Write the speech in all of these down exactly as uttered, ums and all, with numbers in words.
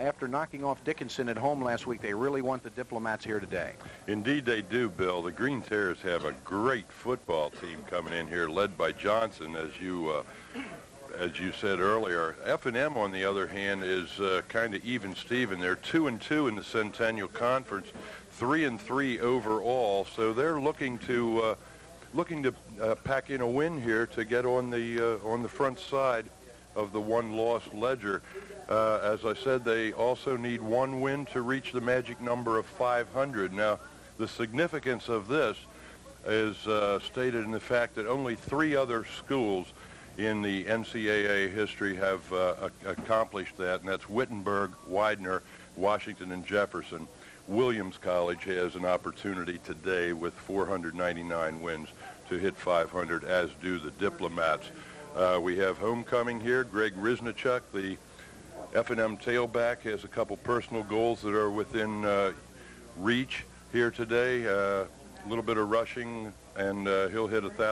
after knocking off Dickinson at home last week, they really want the Diplomats here today. Indeed they do, Bill. The Green Terrors have a great football team coming in here, led by Johnson, as you uh, as you said earlier. F and M, on the other hand, is uh, kind of even Steven. They're two and two in the Centennial Conference, three and three overall. So they're looking to uh, looking to uh, pack in a win here to get on the uh, on the front side of the one-loss ledger. Uh, as I said, they also need one win to reach the magic number of five hundred. Now, the significance of this is uh, stated in the fact that only three other schools in the N C double A history have uh, accomplished that, and that's Wittenberg, Widener, Washington, and Jefferson. Williams College has an opportunity today with four hundred ninety-nine wins to hit five hundred, as do the Diplomats. Uh, we have homecoming here. Greg Riznichuk, the F and M tailback, has a couple personal goals that are within uh, reach here today. Uh, a little bit of rushing, and uh, he'll hit a thousand.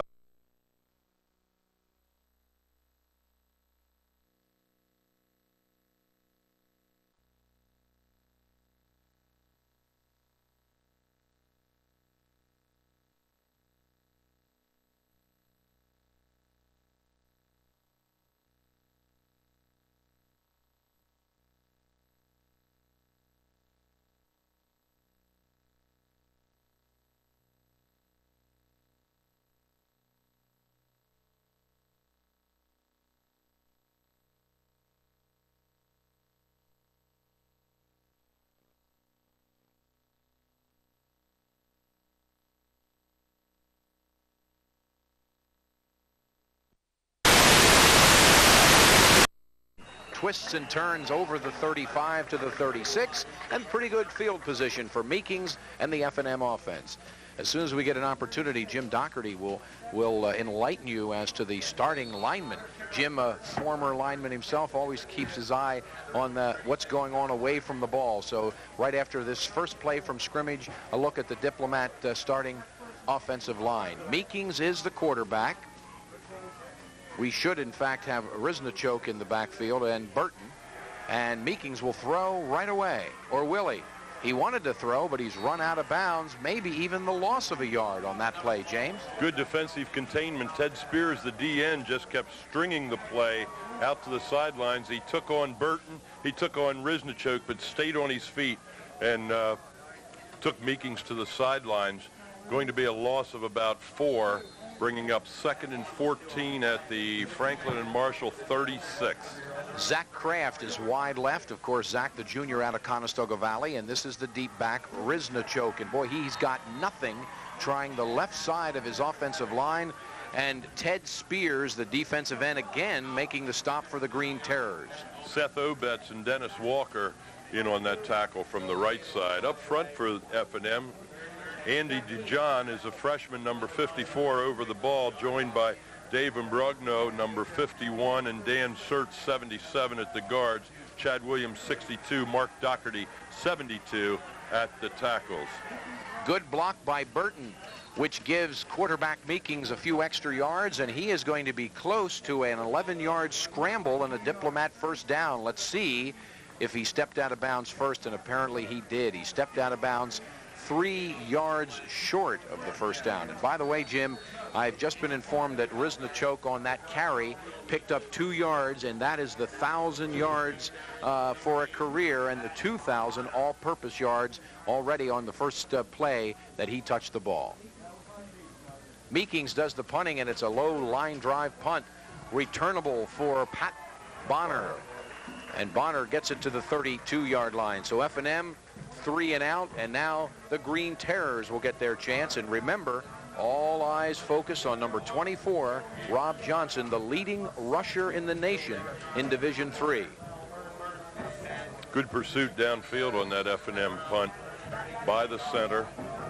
Twists and turns over the thirty-five to the thirty-six, and pretty good field position for Meekings and the F and M offense. As soon as we get an opportunity, Jim Doherty will will uh, enlighten you as to the starting lineman. Jim, a former lineman himself, always keeps his eye on the, what's going on away from the ball. So right after this first play from scrimmage, a look at the Diplomat uh, starting offensive line. Meekings is the quarterback. We should, in fact, have Riznichuk in the backfield and Burton. And Meekings will throw right away. Or will he? He wanted to throw, but he's run out of bounds. Maybe even the loss of a yard on that play, James. Good defensive containment. Ted Spears, the D N, just kept stringing the play out to the sidelines. He took on Burton. He took on Riznichuk, but stayed on his feet and uh, took Meekings to the sidelines. Going to be a loss of about four, bringing up second and fourteen at the Franklin and Marshall thirty-six. Zach Kraft is wide left. Of course, Zach, the junior out of Conestoga Valley, and this is the deep back, Riznichuk. And boy, he's got nothing trying the left side of his offensive line. And Ted Spears, the defensive end, again making the stop for the Green Terrors. Seth Obetz and Dennis Walker in on that tackle from the right side. Up front for F and M, Andy DeJohn is a freshman, number fifty-four, over the ball, joined by Dave Imbrogno, number fifty-one, and Dan Sertz, seventy-seven, at the guards. Chad Williams, sixty-two, Mark Doherty, seventy-two, at the tackles. Good block by Burton, which gives quarterback Meekings a few extra yards, and he is going to be close to an eleven-yard scramble and a Diplomat first down. Let's see if he stepped out of bounds first, and apparently he did. He stepped out of bounds three yards short of the first down. And by the way, Jim, I've just been informed that Riznichuk on that carry picked up two yards, and that is the thousand yards uh, for a career, and the two thousand all-purpose yards already on the first uh, play that he touched the ball. Meekings does the punting, and it's a low line drive punt, returnable for Pat Bonner, and Bonner gets it to the thirty-two-yard line. So F and M three and out, and now the Green Terrors will get their chance. And remember, all eyes focus on number twenty-four, Rob Johnson, the leading rusher in the nation in Division three. Good pursuit downfield on that F and M punt by the center,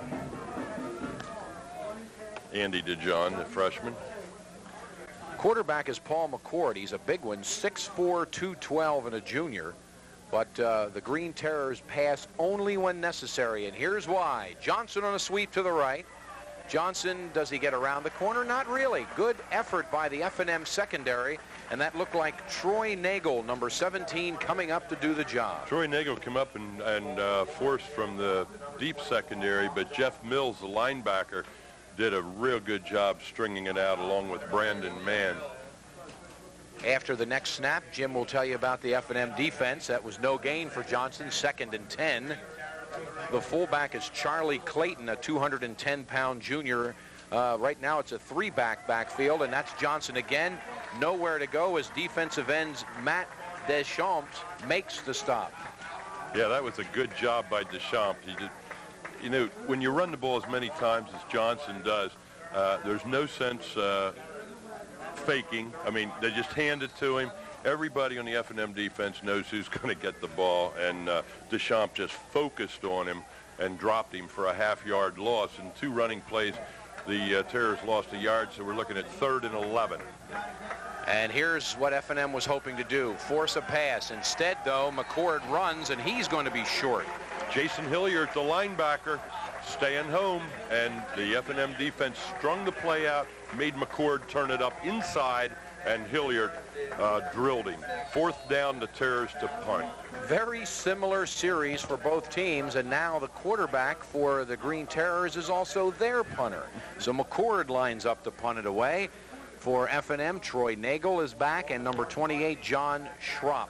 Andy DeJohn, the freshman. Quarterback is Paul McCord. He's a big one, six four, two twelve, and a junior. But uh, the Green Terrors pass only when necessary, and here's why. Johnson on a sweep to the right. Johnson, does he get around the corner? Not really. Good effort by the F and M secondary, and that looked like Troy Nagel, number seventeen, coming up to do the job. Troy Nagel came up and, and uh, forced from the deep secondary, but Jeff Mills, the linebacker, did a real good job stringing it out along with Brandon Mann. After the next snap, Jim will tell you about the F and M defense. That was no gain for Johnson, second and ten. The fullback is Charlie Clayton, a two hundred ten pound junior. Uh, right now it's a three-back backfield, and that's Johnson again. Nowhere to go as defensive ends Matt Deschamps makes the stop. Yeah, that was a good job by Deschamps. He did, you know, when you run the ball as many times as Johnson does, uh, there's no sense uh, faking. I mean, they just hand it to him. Everybody on the F and M defense knows who's going to get the ball, and uh, Deschamps just focused on him and dropped him for a half-yard loss. In two running plays, the uh, Terrors lost a yard, so we're looking at third and eleven. And here's what F and M was hoping to do, force a pass. Instead, though, McCord runs, and he's going to be short. Jason Hilliard, the linebacker, staying home, and the F and M defense strung the play out, made McCord turn it up inside, and Hilliard uh, drilled him. Fourth down, the Terrors to punt. Very similar series for both teams, and now the quarterback for the Green Terrors is also their punter. So McCord lines up to punt it away. For F and M, Troy Nagel is back, and number twenty-eight, John Schropp.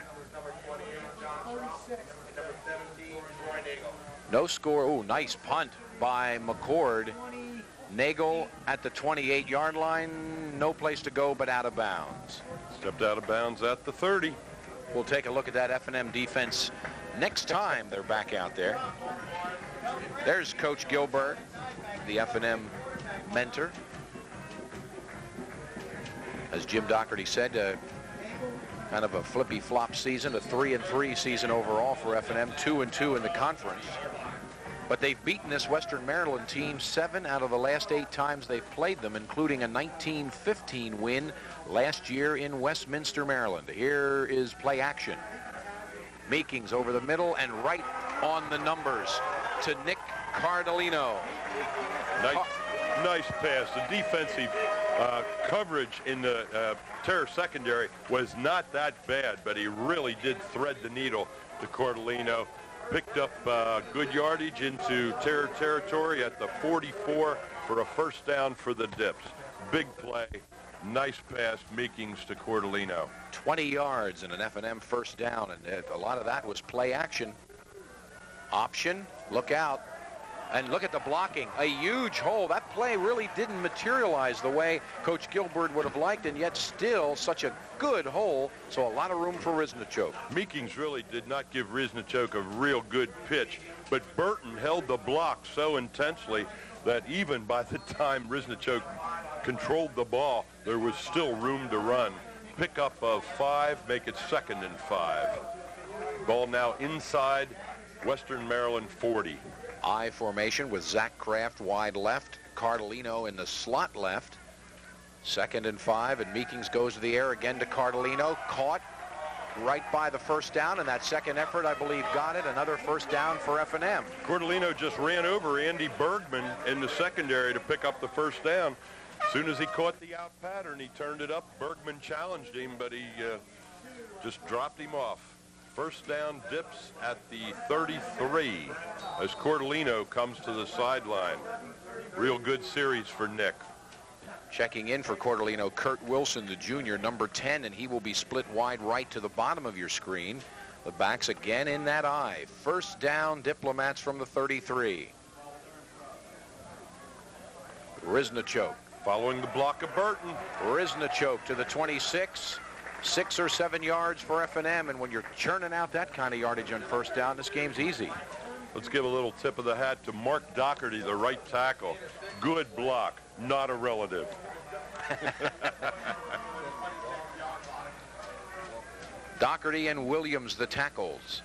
No score. Ooh, nice punt by McCord. Nagel at the twenty-eight yard line. No place to go but out of bounds. Stepped out of bounds at the thirty. We'll take a look at that F and M defense next time they're back out there. There's Coach Gilbert, the F and M mentor. As Jim Doherty said, uh, kind of a flippy-flop season, a three and three season overall for F and M, two and two in the conference. But they've beaten this Western Maryland team seven out of the last eight times they've played them, including a nineteen fifteen win last year in Westminster, Maryland. Here is play action. Meekings over the middle and right on the numbers to Nick Cardellino. Nice, nice pass. The defensive uh, coverage in the uh, Terror secondary was not that bad, but he really did thread the needle to Cardellino. Picked up uh, good yardage into Terror territory at the forty-four for a first down for the Dips. Big play. Nice pass, Meekings to Cardellino. twenty yards and an F and M first down, and a lot of that was play action. Option, look out. And look at the blocking, a huge hole. That play really didn't materialize the way Coach Gilbert would have liked, and yet still such a good hole, so a lot of room for Riznichok. Meekings really did not give Riznichok a real good pitch, but Burton held the block so intensely that even by the time Riznichok controlled the ball, there was still room to run. Pickup of five, make it second and five. Ball now inside Western Maryland forty. I formation with Zach Kraft wide left, Cardellino in the slot left. Second and five, and Meekings goes to the air again to Cardellino. Caught right by the first down, and that second effort, I believe, got it. Another first down for F and M. Cardellino just ran over Andy Bergman in the secondary to pick up the first down. As soon as he caught the out pattern, he turned it up. Bergman challenged him, but he uh, just dropped him off. First down, Dips at the thirty-three as Cardellino comes to the sideline. Real good series for Nick. Checking in for Cardellino, Kurt Wilson, the junior, number ten, and he will be split wide right to the bottom of your screen. The backs again in that eye. First down, Diplomats from the thirty-three. Riznichok. Following the block of Burton. Riznichok to the twenty-six. Six or seven yards for F and M, and when you're churning out that kind of yardage on first down, this game's easy. Let's give a little tip of the hat to Mark Doherty, the right tackle. Good block, not a relative. Doherty and Williams, the tackles.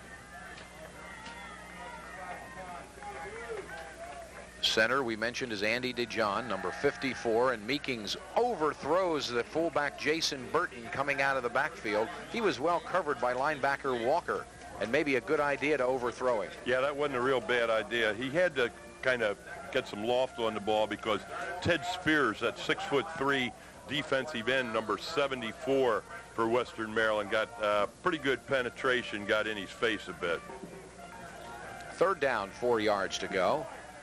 Center, we mentioned, is Andy DeJohn, number fifty-four, and Meekings overthrows the fullback Jason Burton coming out of the backfield. He was well covered by linebacker Walker, and maybe a good idea to overthrow him. Yeah, that wasn't a real bad idea. He had to kind of get some loft on the ball because Ted Spears, that six foot three defensive end, number seventy-four for Western Maryland. Got uh, pretty good penetration, got in his face a bit. Third down, four yards to go.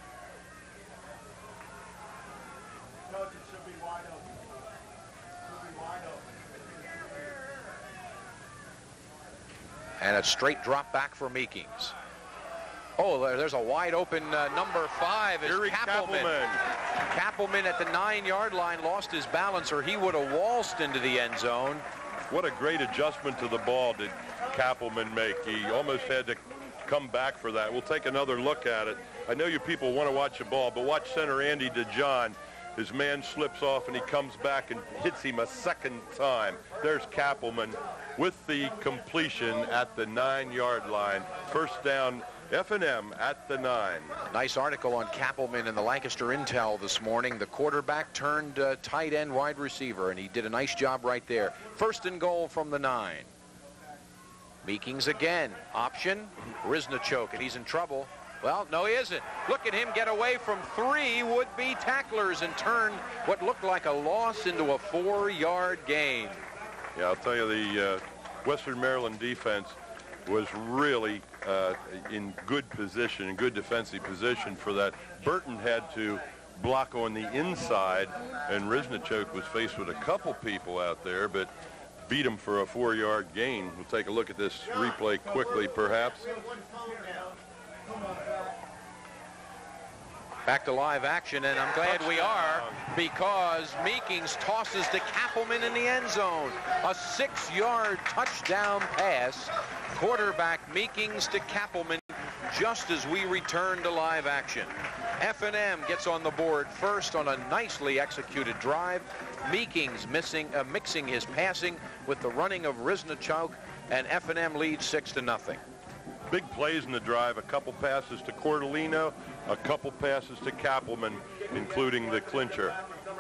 And a straight drop back for Meekings. Oh, there, there's a wide open uh, number five. Is Here Kappelman. Kappelman. Kappelman at the nine-yard line lost his balance, or he would have waltzed into the end zone. What a great adjustment to the ball did Kappelman make. He almost had to come back for that. We'll take another look at it. I know you people want to watch the ball, but watch center Andy DeJohn. His man slips off and he comes back and hits him a second time. There's Kappelman with the completion at the nine-yard line. First down, F and M at the nine. Nice article on Kappelman in the Lancaster Intel this morning. The quarterback turned uh, tight end wide receiver, and he did a nice job right there. First and goal from the nine. Meekings again. Option. Riznichok, and he's in trouble. Well, no, he isn't. Look at him get away from three would-be tacklers and turn what looked like a loss into a four-yard gain. Yeah, I'll tell you, the uh, Western Maryland defense was really uh, in good position, in good defensive position for that. Burton had to block on the inside, and Riznichok was faced with a couple people out there, but beat him for a four-yard gain. We'll take a look at this replay quickly, perhaps. Back to live action, and I'm glad we are, because Meekings tosses to Kappelman in the end zone. A six-yard touchdown pass. Quarterback Meekings to Kappelman just as we return to live action. F and M gets on the board first on a nicely executed drive. Meekings missing, uh, mixing his passing with the running of Riznichok, and F and M leads six to nothing. Big plays in the drive, a couple passes to Cordellino, a couple passes to Kappelman, including the clincher.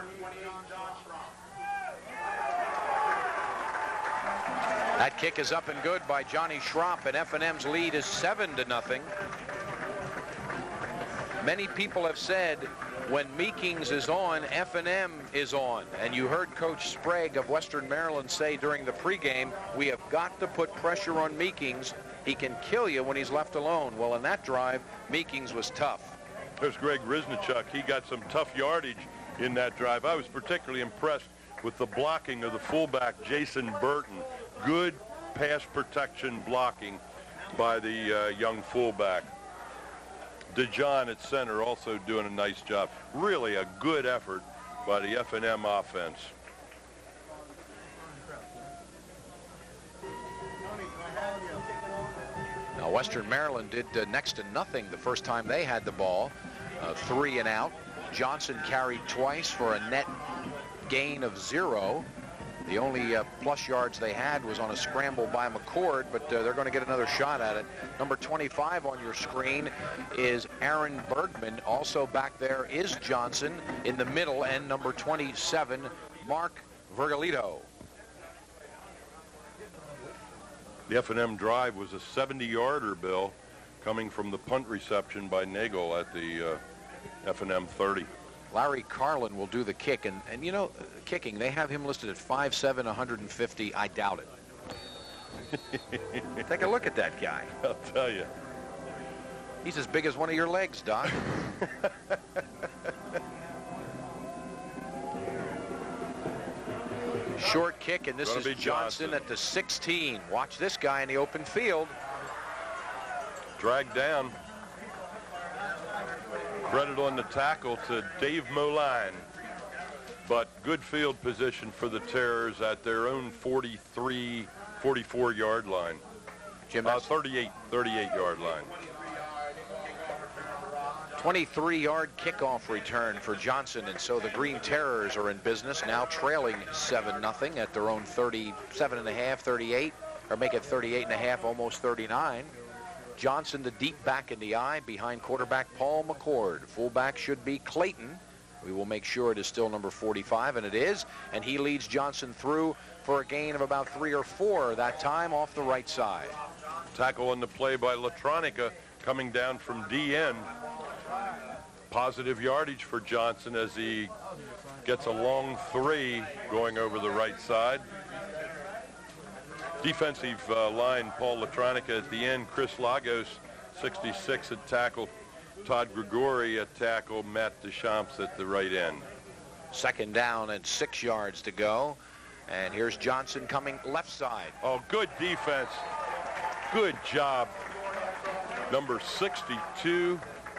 That kick is up and good by Johnny Schropp, and F and M's lead is seven to nothing. Many people have said when Meekings is on, F and M is on. And you heard Coach Sprague of Western Maryland say during the pregame, we have got to put pressure on Meekings. He can kill you when he's left alone. Well, in that drive, Meekings was tough. There's Greg Riznichok. He got some tough yardage in that drive. I was particularly impressed with the blocking of the fullback, Jason Burton. Good pass protection blocking by the uh, young fullback. DeJohn at center also doing a nice job. Really a good effort by the F and M offense. Now, Western Maryland did uh, next to nothing the first time they had the ball. Uh, three and out. Johnson carried twice for a net gain of zero. The only uh, plus yards they had was on a scramble by McCord, but uh, they're going to get another shot at it. Number twenty-five on your screen is Aaron Bergman. Also back there is Johnson in the middle, and number twenty-seven, Mark Vergalito. The F and M drive was a seventy-yarder, Bill, coming from the punt reception by Nagel at the uh, F and M thirty. Larry Carlin will do the kick, and, and you know, kicking, they have him listed at five seven, one hundred fifty. I doubt it. Take a look at that guy. I'll tell you. He's as big as one of your legs, Doc. Short kick, and this Gonna is be Johnson, Johnson at the sixteen. Watch this guy in the open field. Dragged down. Credit on the tackle to Dave Moline. But good field position for the Terrors at their own forty-three, forty-four yard line. Jim, uh, thirty-eight, thirty-eight yard line. twenty-three yard kickoff return for Johnson, and so the Green Terrors are in business, now trailing seven nothing at their own thirty-seven and a half, thirty-eight, or make it thirty-eight and a half, almost thirty-nine. Johnson, the deep back in the eye behind quarterback Paul McCord. Fullback should be Clayton. We will make sure it is still number forty-five, and it is, and he leads Johnson through for a gain of about three or four that time off the right side. Tackle on the play by Latronica coming down from D N. Positive yardage for Johnson as he gets a long three going over the right side. Defensive uh, line, Paul Latronica at the end. Chris Lagos, sixty-six at tackle. Todd Grigori at tackle. Matt Deschamps at the right end. Second down and six yards to go. And here's Johnson coming left side. Oh, good defense. Good job. Number sixty-two,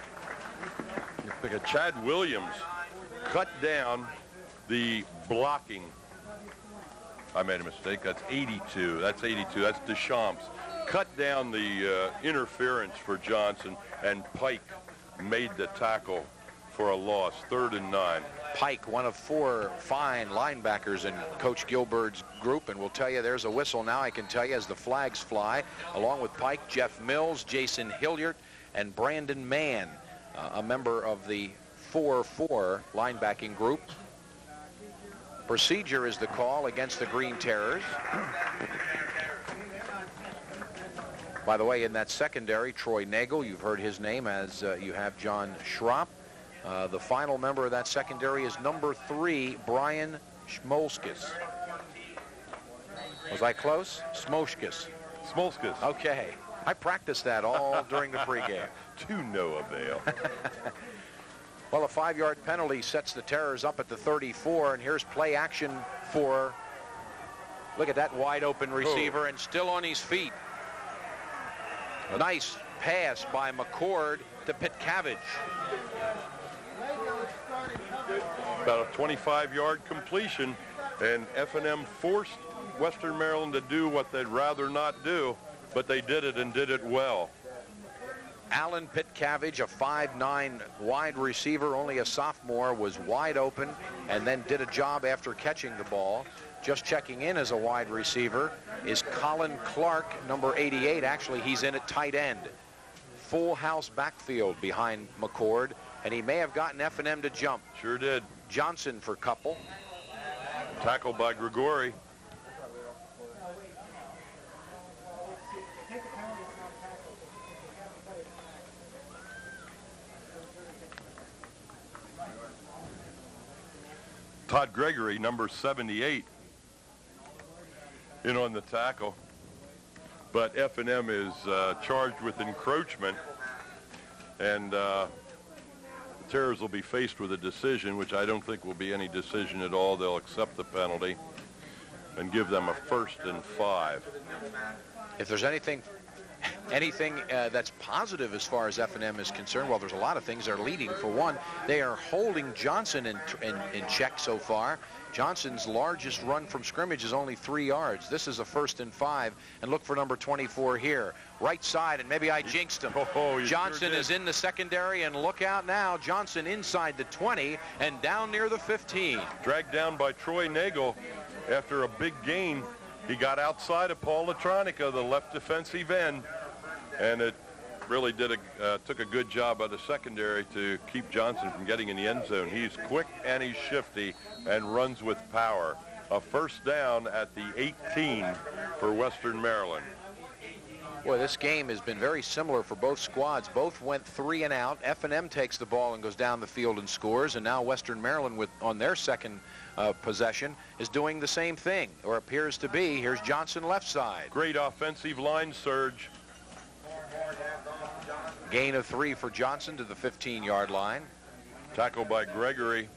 Chad Williams, cut down the blocking. I made a mistake. That's eighty-two. That's eighty-two. That's Deschamps. Cut down the uh, interference for Johnson, and Pike made the tackle for a loss. Third and nine. Pike, one of four fine linebackers in Coach Gilbert's group, and we'll tell you there's a whistle now, I can tell you, as the flags fly. Along with Pike, Jeff Mills, Jason Hilliard, and Brandon Mann, uh, a member of the four four linebacking group. Procedure is the call against the Green Terrors. By the way, in that secondary, Troy Nagel, you've heard his name, as uh, you have John Schropp. Uh, the final member of that secondary is number three, Brian Smolskis. Was I close? Smolskis. Smolskis. Okay. I practiced that all during the pregame. To no avail. Well, a five-yard penalty sets the Terrors up at the thirty-four, and here's play action for, look at that wide-open receiver, oh. and still on his feet. A nice pass by McCord to Pitcavage. About a twenty-five yard completion, and F and M forced Western Maryland to do what they'd rather not do, but they did it and did it well. Alan Pitcavage, a five nine wide receiver, only a sophomore, was wide open and then did a job after catching the ball. Just checking in as a wide receiver is Colin Clark, number eighty-eight. Actually, he's in at tight end. Full house backfield behind McCord, and he may have gotten F and M to jump. Sure did. Johnson for couple. Tackled by Grigori. Todd Gregory, number seventy-eight, in on the tackle. But F and M is uh, charged with encroachment, and uh, the Terrors will be faced with a decision, which I don't think will be any decision at all. They'll accept the penalty and give them a first and five. If there's anything anything uh, that's positive as far as F and M is concerned, well, there's a lot of things they're leading. For one, they are holding Johnson in, in, in check so far. Johnson's largest run from scrimmage is only three yards. This is a first and five, and look for number twenty-four here. Right side, and maybe I jinxed him. Oh, Johnson sure is in the secondary, and look out now. Johnson inside the twenty and down near the fifteen. Dragged down by Troy Nagel after a big gain. He got outside of Paul Latronica, the left defensive end, and it really did a, uh, took a good job by the secondary to keep Johnson from getting in the end zone. He's quick and he's shifty and runs with power. A first down at the eighteen for Western Maryland. Boy, this game has been very similar for both squads. Both went three and out. F and M takes the ball and goes down the field and scores, and now Western Maryland, with on their second uh, possession, is doing the same thing, or appears to be. Here's Johnson left side. Great offensive line surge. Gain of three for Johnson to the fifteen yard line. Tackled by Gregory.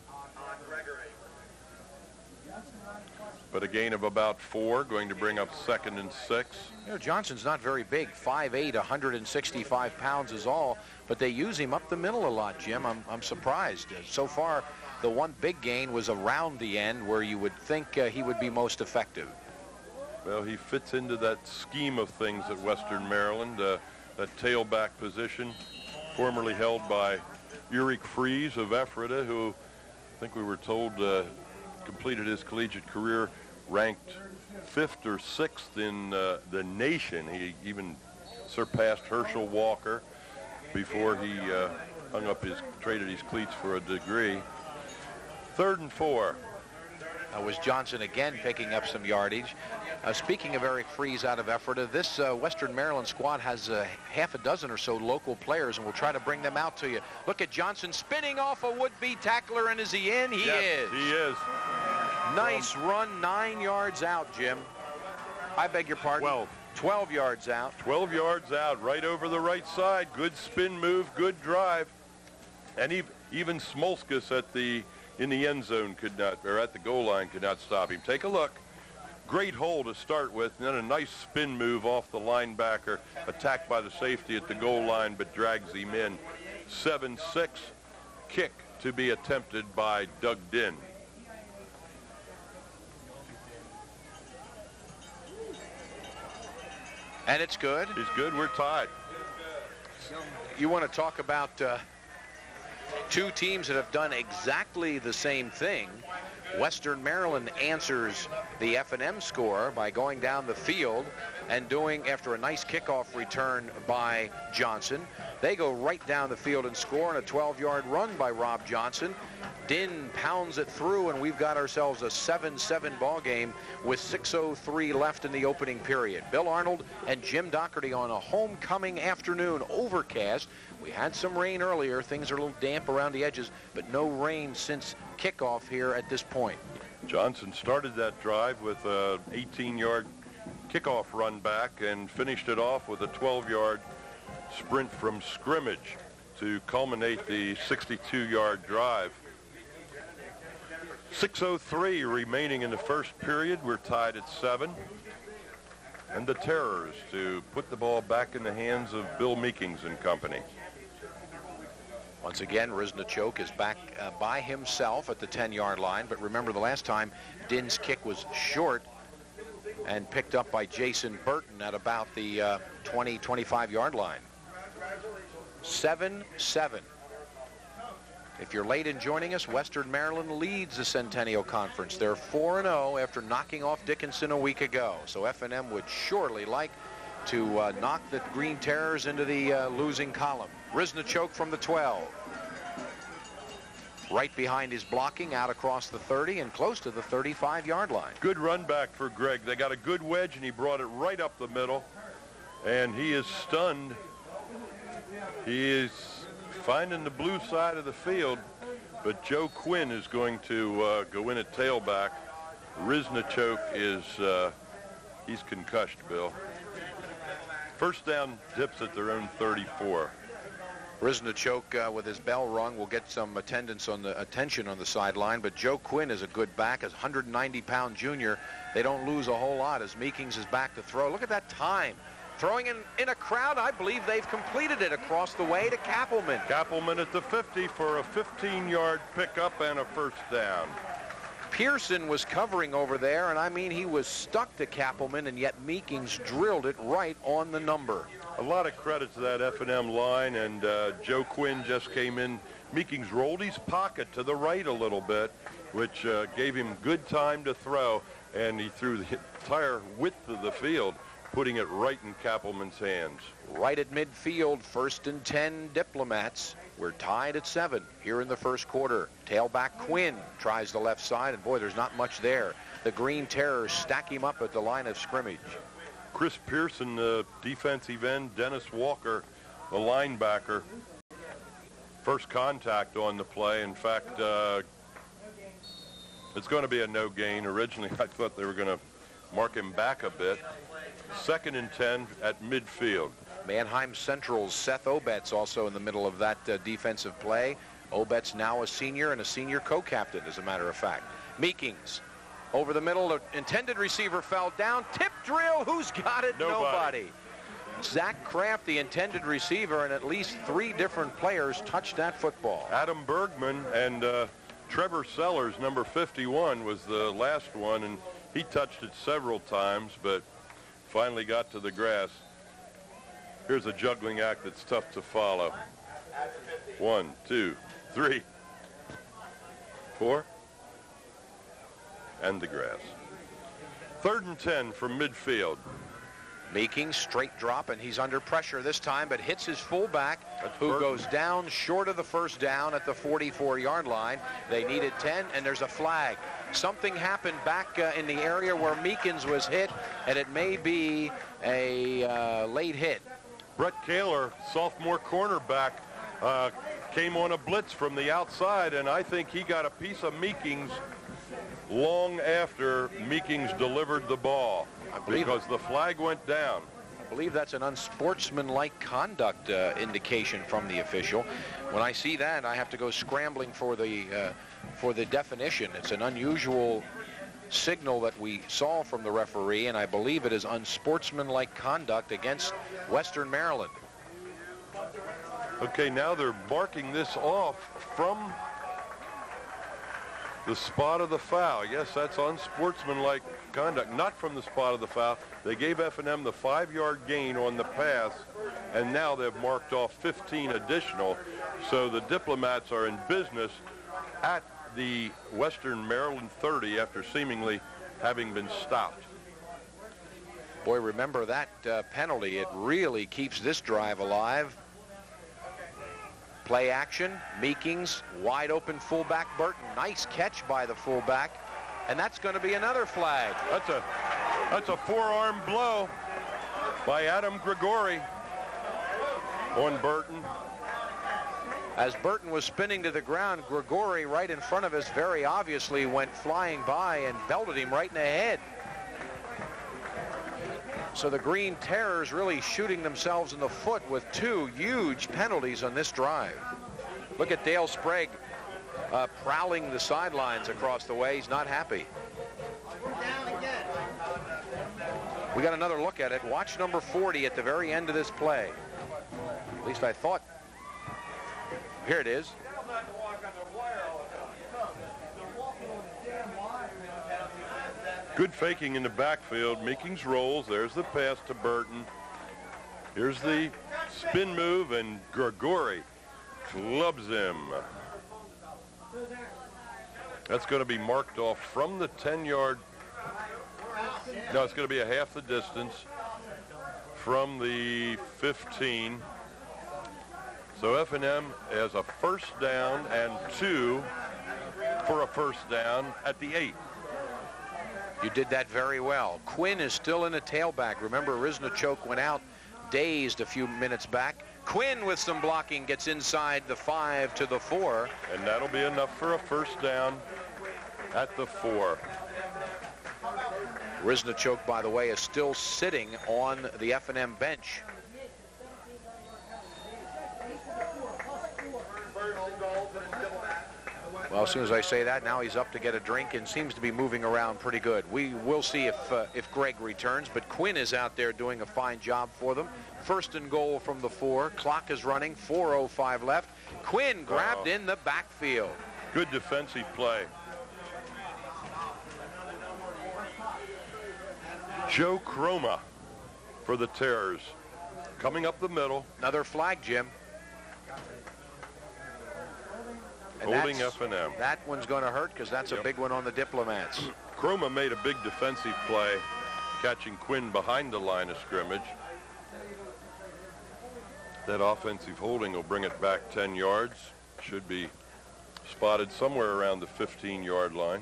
But a gain of about four, going to bring up second and six. You know, Johnson's not very big, five eight, one hundred sixty-five pounds is all, but they use him up the middle a lot, Jim. I'm, I'm surprised. So far, the one big gain was around the end where you would think uh, he would be most effective. Well, he fits into that scheme of things at Western Maryland, uh, that tailback position, formerly held by Eric Fries of Ephrata, who I think we were told uh, completed his collegiate career ranked fifth or sixth in uh, the nation. He even surpassed Herschel Walker before he uh, hung up his, traded his cleats for a degree. Third and four. Uh, was Johnson again picking up some yardage. Uh, speaking of Eric Freeze out of Ephrata, this uh, Western Maryland squad has uh, half a dozen or so local players, and we'll try to bring them out to you. Look at Johnson spinning off a would-be tackler, and is he in? He yes, is. He is. Nice um, run, nine yards out, Jim. I beg your pardon? twelve. twelve yards out. twelve yards out, right over the right side. Good spin move, good drive. And even, even Smolskas at the, in the end zone could not, or at the goal line could not stop him. Take a look. Great hole to start with, and then a nice spin move off the linebacker, attacked by the safety at the goal line, but drags him in. seven six, kick to be attempted by Doug Dinn. And it's good. It's good. We're tied. You want to talk about uh, two teams that have done exactly the same thing. Western Maryland answers the F and M score by going down the field and doing, after a nice kickoff return by Johnson, they go right down the field and score on a twelve yard run by Rob Johnson. Dinn pounds it through, and we've got ourselves a seven seven ball game with six oh three left in the opening period. Bill Arnold and Jim Doherty on a homecoming afternoon, overcast. We had some rain earlier. Things are a little damp around the edges, but no rain since kickoff here at this point. Johnson started that drive with a eighteen yard kickoff run back and finished it off with a twelve yard sprint from scrimmage to culminate the sixty-two yard drive. six oh three remaining in the first period. We're tied at seven. And the Terrors to put the ball back in the hands of Bill Meekings and company. Once again, Riznachok is back uh, by himself at the ten yard line. But remember, the last time Dinn's kick was short and picked up by Jason Burton at about the uh, twenty, twenty-five yard line. seven seven. If you're late in joining us, Western Maryland leads the Centennial Conference. They're four and oh after knocking off Dickinson a week ago. So F and M would surely like to uh, knock the Green Terrors into the uh, losing column. Riznachok from the twelve. Right behind his blocking, out across the thirty and close to the thirty-five yard line. Good run back for Greg. They got a good wedge, and he brought it right up the middle. And he is stunned. He is finding the blue side of the field, but Joe Quinn is going to uh, go in at tailback. Riznachok is, uh, he's concussed, Bill. First down, Dips at their own thirty-four. Riznachok uh, with his bell rung will get some attendance on the attention on the sideline, but Joe Quinn is a good back, a one hundred ninety pound junior. They don't lose a whole lot as Meekings is back to throw. Look at that time. Throwing in, in a crowd, I believe they've completed it across the way to Kappelman. Kappelman at the fifty for a fifteen yard pickup and a first down. Pearson was covering over there, and I mean, he was stuck to Kappelman, and yet Meekings drilled it right on the number. A lot of credit to that F and M line, and uh, Joe Quinn just came in. Meekings rolled his pocket to the right a little bit, which uh, gave him good time to throw, and he threw the entire width of the field, putting it right in Kappelman's hands. Right at midfield, first and ten Diplomats. We're tied at seven here in the first quarter. Tailback Quinn tries the left side, and boy, there's not much there. The Green Terrors stack him up at the line of scrimmage. Chris Pearson, the defensive end, Dennis Walker, the linebacker. First contact on the play. In fact, uh, it's going to be a no gain. Originally, I thought they were going to mark him back a bit. Second and ten at midfield. Manheim Central's Seth Obetz also in the middle of that uh, defensive play. Obetz now a senior and a senior co-captain, as a matter of fact. Meekings over the middle. The intended receiver fell down. Tip drill. Who's got it? Nobody. Nobody. Zach Kraft, the intended receiver, and at least three different players touched that football. Adam Bergman and uh, Trevor Sellers, number fifty-one, was the last one, and he touched it several times, but finally got to the grass. Here's a juggling act that's tough to follow. One, two, three, four, and the grass. Third and ten from midfield. Meekings straight drop, and he's under pressure this time, but hits his fullback, That's who Burton. goes down short of the first down at the forty-four yard line. They needed ten, and there's a flag. something happened back uh, in the area where Meekins was hit, and it may be a uh, late hit. Brett Kaler, sophomore cornerback, uh, came on a blitz from the outside, and I think he got a piece of Meekins long after Meekins delivered the ball, I believe because the flag went down. I believe that's an unsportsmanlike conduct uh, indication from the official. When I see that, I have to go scrambling for the uh, for the definition. It's an unusual signal that we saw from the referee, and I believe it is unsportsmanlike conduct against Western Maryland. Okay, now they're marking this off from the spot of the foul. Yes, that's unsportsmanlike conduct, not from the spot of the foul. They gave F and M the five-yard gain on the pass, and now they've marked off fifteen additional. So the Diplomats are in business at the Western Maryland thirty after seemingly having been stopped. Boy, remember that uh, penalty. It really keeps this drive alive. Play action, Meekins, wide open fullback Burton. Nice catch by the fullback, and that's going to be another flag. That's a, that's a forearm blow by Adam Grigori on Burton. As Burton was spinning to the ground, Grigori right in front of us very obviously went flying by and belted him right in the head. So the Green Terrors really shooting themselves in the foot with two huge penalties on this drive. Look at Dale Sprague uh, prowling the sidelines across the way. He's not happy. We got another look at it. Watch number forty at the very end of this play. At least I thought. Here it is. Good faking in the backfield. Meekins rolls. There's the pass to Burton. Here's the spin move, and Grigori clubs him. That's going to be marked off from the ten-yard. No, it's going to be a half the distance from the fifteen. So F and M has a first down and two for a first down at the eight. You did that very well. Quinn is still in a tailback. Remember, Riznichok went out dazed a few minutes back. Quinn with some blocking gets inside the five to the four. And that'll be enough for a first down at the four. Riznichok, by the way, is still sitting on the F and M bench. Well, as soon as I say that, now he's up to get a drink and seems to be moving around pretty good. We will see if uh, if Greg returns, but Quinn is out there doing a fine job for them. First and goal from the four. Clock is running. four oh five left. Quinn grabbed Uh-oh. in the backfield. Good defensive play. Joe Croma for the Terrors. Coming up the middle. Another flag, Jim. And Holding F and M. That one's going to hurt because that's Yep. a big one on the Diplomats. Croma made a big defensive play, catching Quinn behind the line of scrimmage. That offensive holding will bring it back ten yards. Should be spotted somewhere around the fifteen-yard line.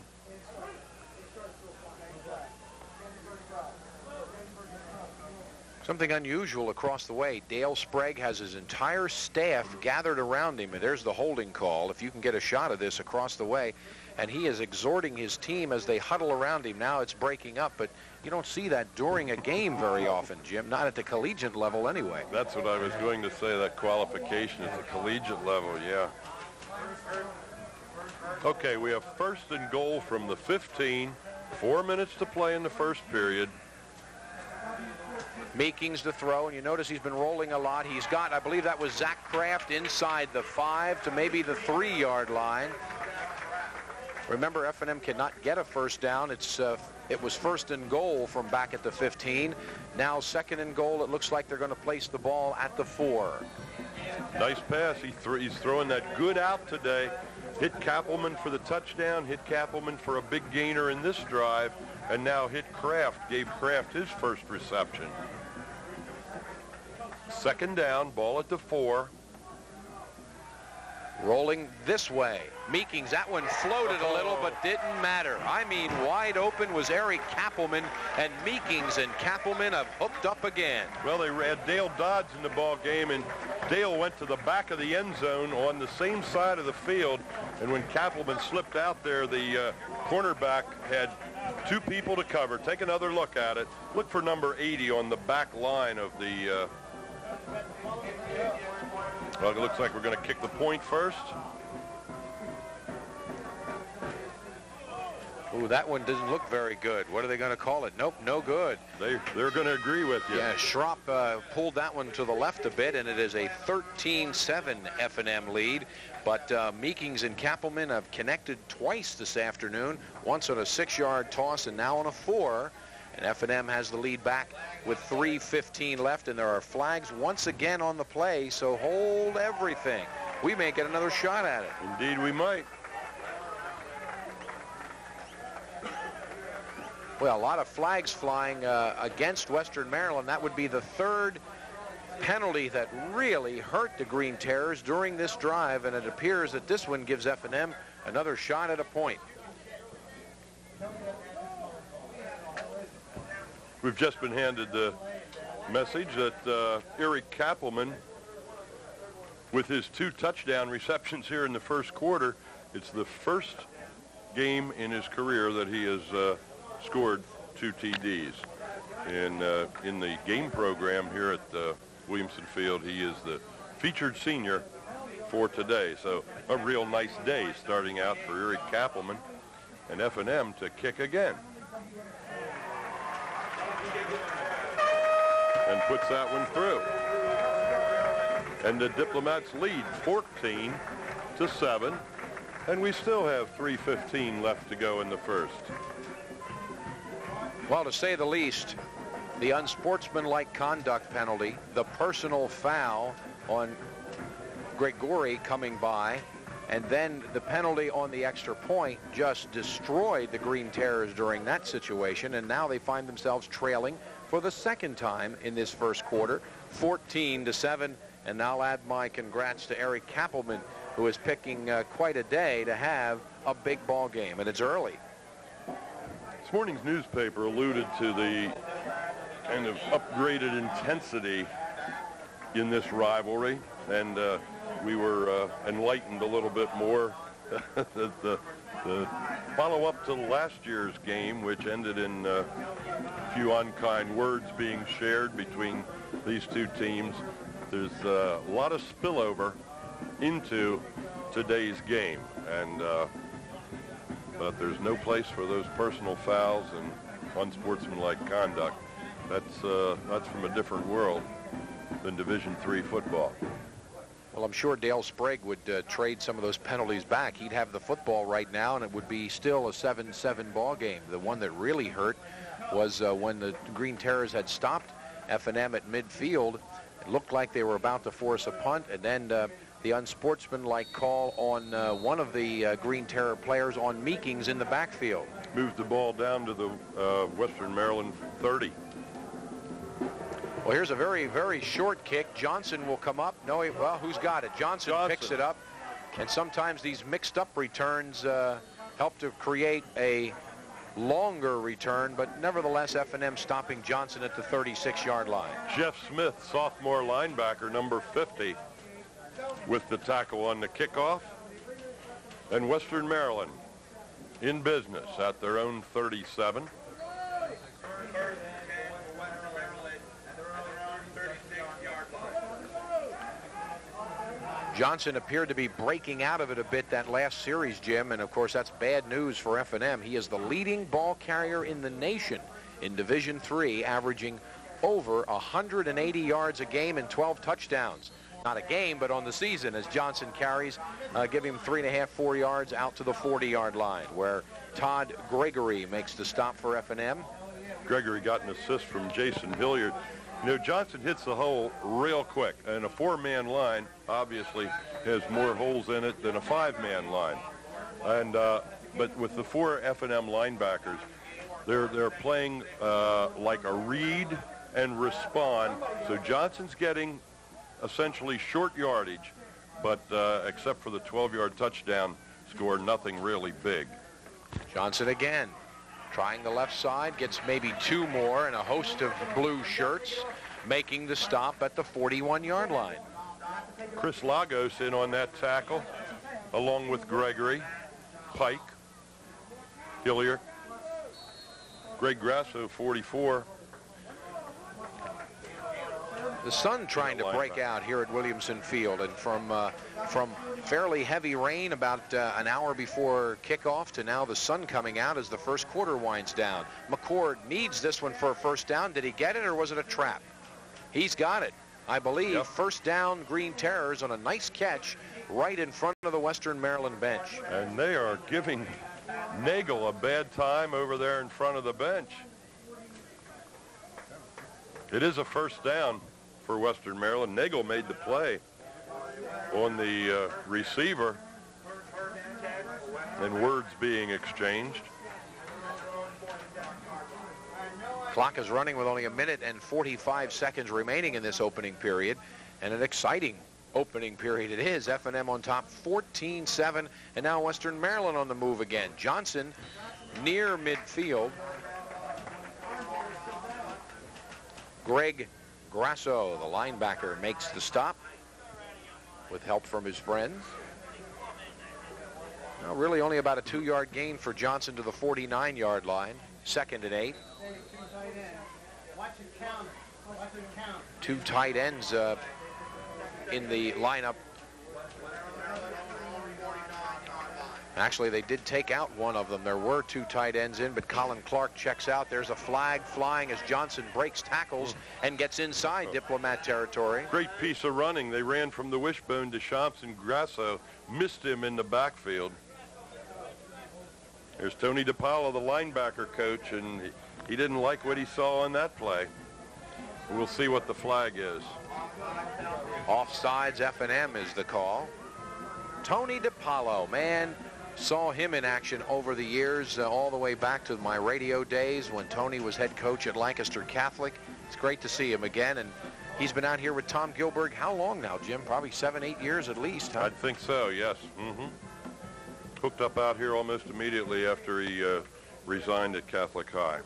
Something unusual across the way. Dale Sprague has his entire staff gathered around him, and there's the holding call. If you can get a shot of this across the way, and he is exhorting his team as they huddle around him. Now it's breaking up, but you don't see that during a game very often, Jim, not at the collegiate level anyway. That's what I was going to say, that qualification at the collegiate level, yeah. Okay, we have first and goal from the fifteen. Four minutes to play in the first period. Meekins to throw, and you notice he's been rolling a lot. He's got, I believe that was Zach Kraft inside the five to maybe the three-yard line. Remember, F and M cannot get a first down. It's uh, it was first and goal from back at the fifteen. Now second and goal. It looks like they're going to place the ball at the four. Nice pass. He th he's throwing that good out today. Hit Kappelman for the touchdown. Hit Kappelman for a big gainer in this drive. And now hit Kraft. Gave Kraft his first reception. Second down. Ball at the four. Rolling this way. Meekings, that one floated a little, but didn't matter. I mean, wide open was Eric Kappelman, and Meekings and Kappelman have hooked up again. Well, they had Dale Dodds in the ball game, and Dale went to the back of the end zone on the same side of the field, and when Kappelman slipped out there, the uh, cornerback had two people to cover. Take another look at it. Look for number eighty on the back line of the... Uh, well, it looks like we're going to kick the point first. Ooh, that one doesn't look very good. What are they going to call it? Nope, no good. They, they're going to agree with you. Yeah, Schropp uh, pulled that one to the left a bit, and it is a thirteen seven F and M lead. But uh, Meekings and Kappelman have connected twice this afternoon, once on a six-yard toss and now on a four. And F and M has the lead back with three fifteen left, and there are flags once again on the play, so hold everything. We may get another shot at it. Indeed, we might. Well, a lot of flags flying uh, against Western Maryland. That would be the third penalty that really hurt the Green Terrors during this drive, and it appears that this one gives F and M another shot at a point. We've just been handed the message that uh, Eric Kappelman, with his two touchdown receptions here in the first quarter, it's the first game in his career that he has uh, scored two T Ds. And uh, in the game program here at uh, Williamson Field, he is the featured senior for today. So a real nice day starting out for Eric Kappelman, and F and M to kick again. And puts that one through. And the Diplomats lead fourteen to seven, and we still have three fifteen left to go in the first. Well, to say the least, the unsportsmanlike conduct penalty, the personal foul on Grigori coming by, and then the penalty on the extra point just destroyed the Green Terrors during that situation, and now they find themselves trailing for the second time in this first quarter, fourteen to seven. And now I'll add my congrats to Eric Kappelman, who is picking uh, quite a day to have a big ball game, and it's early. This morning's newspaper alluded to the kind of upgraded intensity in this rivalry, and uh, we were uh, enlightened a little bit more that the, the follow-up to last year's game, which ended in uh, a few unkind words being shared between these two teams. There's uh, a lot of spillover into today's game, and uh, but there's no place for those personal fouls and unsportsmanlike conduct. That's uh, that's from a different world than Division three football. Well, I'm sure Dale Sprague would uh, trade some of those penalties back. He'd have the football right now, and it would be still a seven seven ball game. The one that really hurt was uh, when the Green Terrors had stopped F and M at midfield. It looked like they were about to force a punt, and then uh, the unsportsmanlike call on uh, one of the uh, Green Terror players on Meekings in the backfield. Moved the ball down to the uh, Western Maryland thirty. Well, here's a very, very short kick. Johnson will come up. No, he, well, who's got it? Johnson, Johnson picks it up. And sometimes these mixed-up returns uh, help to create a longer return, but nevertheless, F and M stopping Johnson at the thirty-six yard line. Jeff Smith, sophomore linebacker, number fifty, with the tackle on the kickoff. And Western Maryland in business at their own thirty-seven. Johnson appeared to be breaking out of it a bit that last series, Jim, and of course that's bad news for F and M. He is the leading ball carrier in the nation in Division three, averaging over one hundred eighty yards a game and twelve touchdowns. Not a game, but on the season, as Johnson carries, uh, giving him three and a half, four yards out to the forty yard line, where Todd Gregory makes the stop for F and M. Gregory got an assist from Jason Hilliard. You know, Johnson hits the hole real quick, and a four-man line obviously has more holes in it than a five-man line. And uh, but with the four F and M linebackers, they're they're playing uh, like a read and respond. So Johnson's getting essentially short yardage, but uh, except for the twelve-yard touchdown score, nothing really big. Johnson again, trying the left side, gets maybe two more and a host of blue shirts, making the stop at the forty-one-yard line. Chris Lagos in on that tackle, along with Gregory, Pike, Hilliard, Greg Grasso, forty-four. The sun trying to break out here at Williamson Field, and from uh, from fairly heavy rain about uh, an hour before kickoff to now the sun coming out as the first quarter winds down. McCord needs this one for a first down. Did he get it, or was it a trap? He's got it, I believe. Yep. First down, Green Terrors on a nice catch right in front of the Western Maryland bench. And they are giving Nagel a bad time over there in front of the bench. It is a first down for Western Maryland. Nagel made the play on the uh, receiver, and words being exchanged. Clock is running with only a minute and forty-five seconds remaining in this opening period, and an exciting opening period it is. F and M on top fourteen seven, and now Western Maryland on the move again. Johnson near midfield. Greg Grasso, the linebacker, makes the stop with help from his friends. Now really only about a two-yard gain for Johnson to the forty-nine-yard line. Second and eight. Two tight ends uh, in the lineup. Actually, they did take out one of them. There were two tight ends in, but Colin Clark checks out. There's a flag flying as Johnson breaks tackles and gets inside Diplomat territory. Great piece of running. They ran from the wishbone to Shomps, and Grasso missed him in the backfield. There's Tony DePaula, the linebacker coach, and he, he didn't like what he saw on that play. We'll see what the flag is. Offsides F and M is the call. Tony DePaula, man, saw him in action over the years, uh, all the way back to my radio days when Tony was head coach at Lancaster Catholic. It's great to see him again, and he's been out here with Tom Gilberg. How long now, Jim? Probably seven, eight years at least, huh? I think so, yes. Mm-hmm. Hooked up out here almost immediately after he uh, resigned at Catholic High.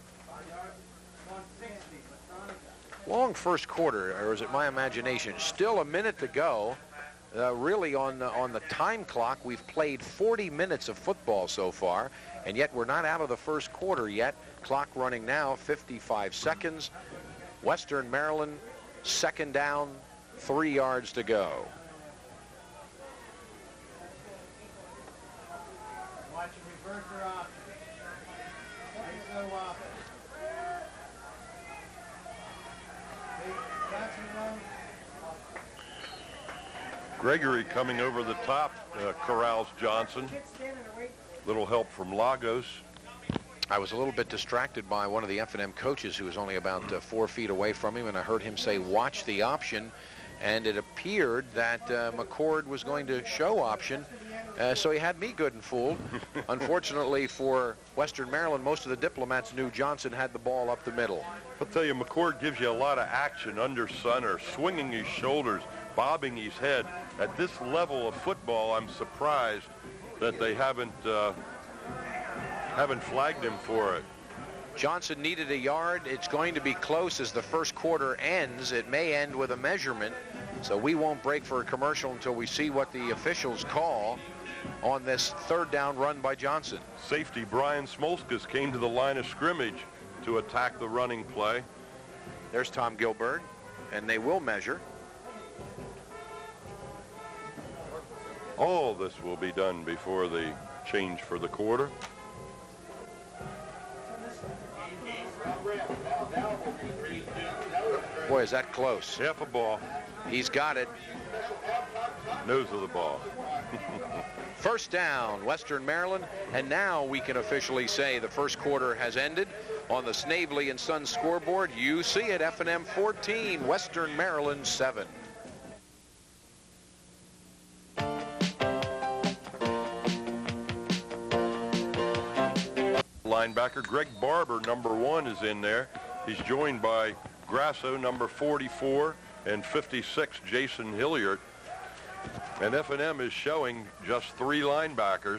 Long first quarter, or is it my imagination? Still a minute to go. Uh, really on the, on the time clock, we've played forty minutes of football so far, and yet we're not out of the first quarter yet. Clock running now, fifty-five seconds. Western Maryland, second down, three yards to go. Watch it reverse her off. So off. Gregory coming over the top uh, corrals Johnson. Little help from Lagos. I was a little bit distracted by one of the F and M coaches who was only about uh, four feet away from him, and I heard him say, watch the option, and it appeared that uh, McCord was going to show option, uh, so he had me good and fooled. Unfortunately for Western Maryland, most of the Diplomats knew Johnson had the ball up the middle. I'll tell you, McCord gives you a lot of action under center, swinging his shoulders, bobbing his head. At this level of football, I'm surprised that they haven't uh, haven't flagged him for it. Johnson needed a yard. It's going to be close as the first quarter ends. It may end with a measurement, so we won't break for a commercial until we see what the officials call on this third down run by Johnson. Safety Brian Smolskas came to the line of scrimmage to attack the running play. There's Tom Gilbert, and they will measure. All this will be done before the change for the quarter. Boy, is that close. Half a ball. He's got it. Nose of the ball. First down, Western Maryland, and now we can officially say the first quarter has ended. On the Snavely and Sons scoreboard, you see it, F and M fourteen, Western Maryland seven. Linebacker Greg Barber, number one, is in there. He's joined by Grasso, number forty-four, and fifty-six, Jason Hilliard. And F and M is showing just three linebackers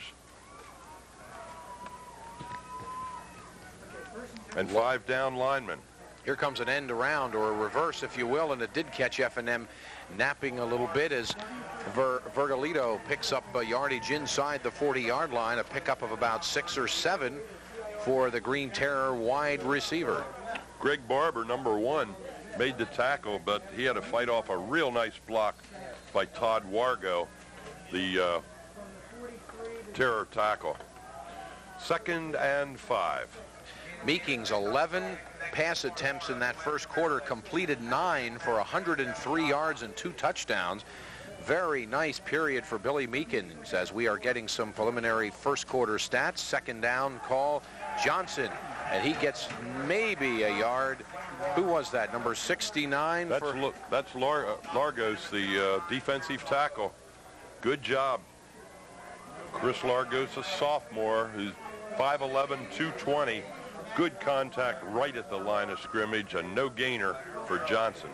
and five down linemen. Here comes an end around, or a reverse, if you will, and it did catch F and M napping a little bit as Ver Vergalito picks up a yardage inside the forty-yard line, a pickup of about six or seven for the Green Terror wide receiver. Greg Barber, number one, made the tackle, but he had to fight off a real nice block by Todd Wargo, the uh, Terror tackle. Second and five. Meekings, eleven pass attempts in that first quarter, completed nine for one hundred three yards and two touchdowns. Very nice period for Billy Meekins as we are getting some preliminary first quarter stats. Second down call, Johnson, and he gets maybe a yard. Who was that? Number sixty-nine? That's, for... that's Lar uh, Largos, the uh, defensive tackle. Good job. Chris Largos, a sophomore, who's five eleven, two twenty. Good contact right at the line of scrimmage, a no gainer for Johnson.